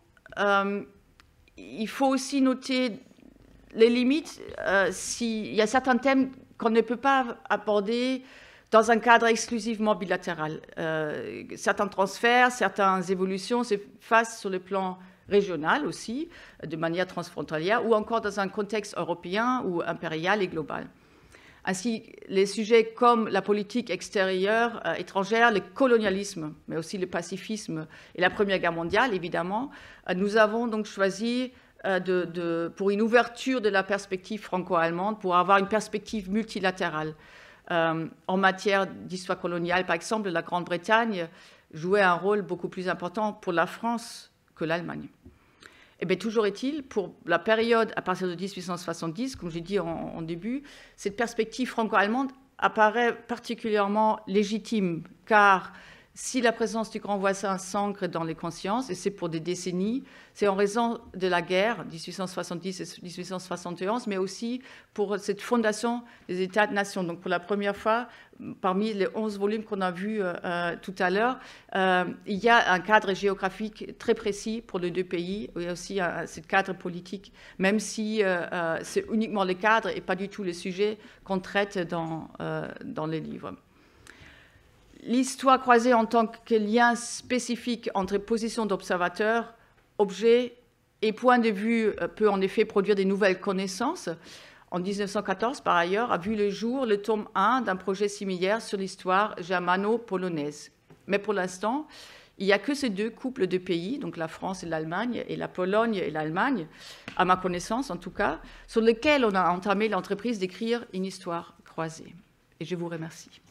il faut aussi noter les limites. Il y a certains thèmes qu'on ne peut pas aborder dans un cadre exclusivement bilatéral. Certains transferts, certaines évolutions se fassent sur le plan régional aussi, de manière transfrontalière, ou encore dans un contexte européen ou impérial et global. Ainsi, les sujets comme la politique extérieure, étrangère, le colonialisme, mais aussi le pacifisme et la Première Guerre mondiale, évidemment, nous avons donc choisi pour une ouverture de la perspective franco-allemande, pour avoir une perspective multilatérale. En matière d'histoire coloniale, par exemple, la Grande-Bretagne jouait un rôle beaucoup plus important pour la France que l'Allemagne. Et bien, toujours est-il, pour la période à partir de 1870, comme j'ai dit en début, cette perspective franco-allemande apparaît particulièrement légitime, car si la présence du grand voisin s'ancre dans les consciences, et c'est pour des décennies, c'est en raison de la guerre 1870 et 1871, mais aussi pour cette fondation des États-nations. Donc pour la première fois, parmi les 11 volumes qu'on a vus tout à l'heure, il y a un cadre géographique très précis pour les deux pays, et aussi ce cadre politique, même si c'est uniquement le cadre et pas du tout le sujet qu'on traite dans les livres. L'histoire croisée en tant que lien spécifique entre position d'observateur, objet et point de vue peut en effet produire des nouvelles connaissances. En 1914, par ailleurs, a vu le jour le tome 1 d'un projet similaire sur l'histoire germano-polonaise. Mais pour l'instant, il n'y a que ces deux couples de pays, donc la France et l'Allemagne, et la Pologne et l'Allemagne, à ma connaissance en tout cas, sur lesquels on a entamé l'entreprise d'écrire une histoire croisée. Et je vous remercie.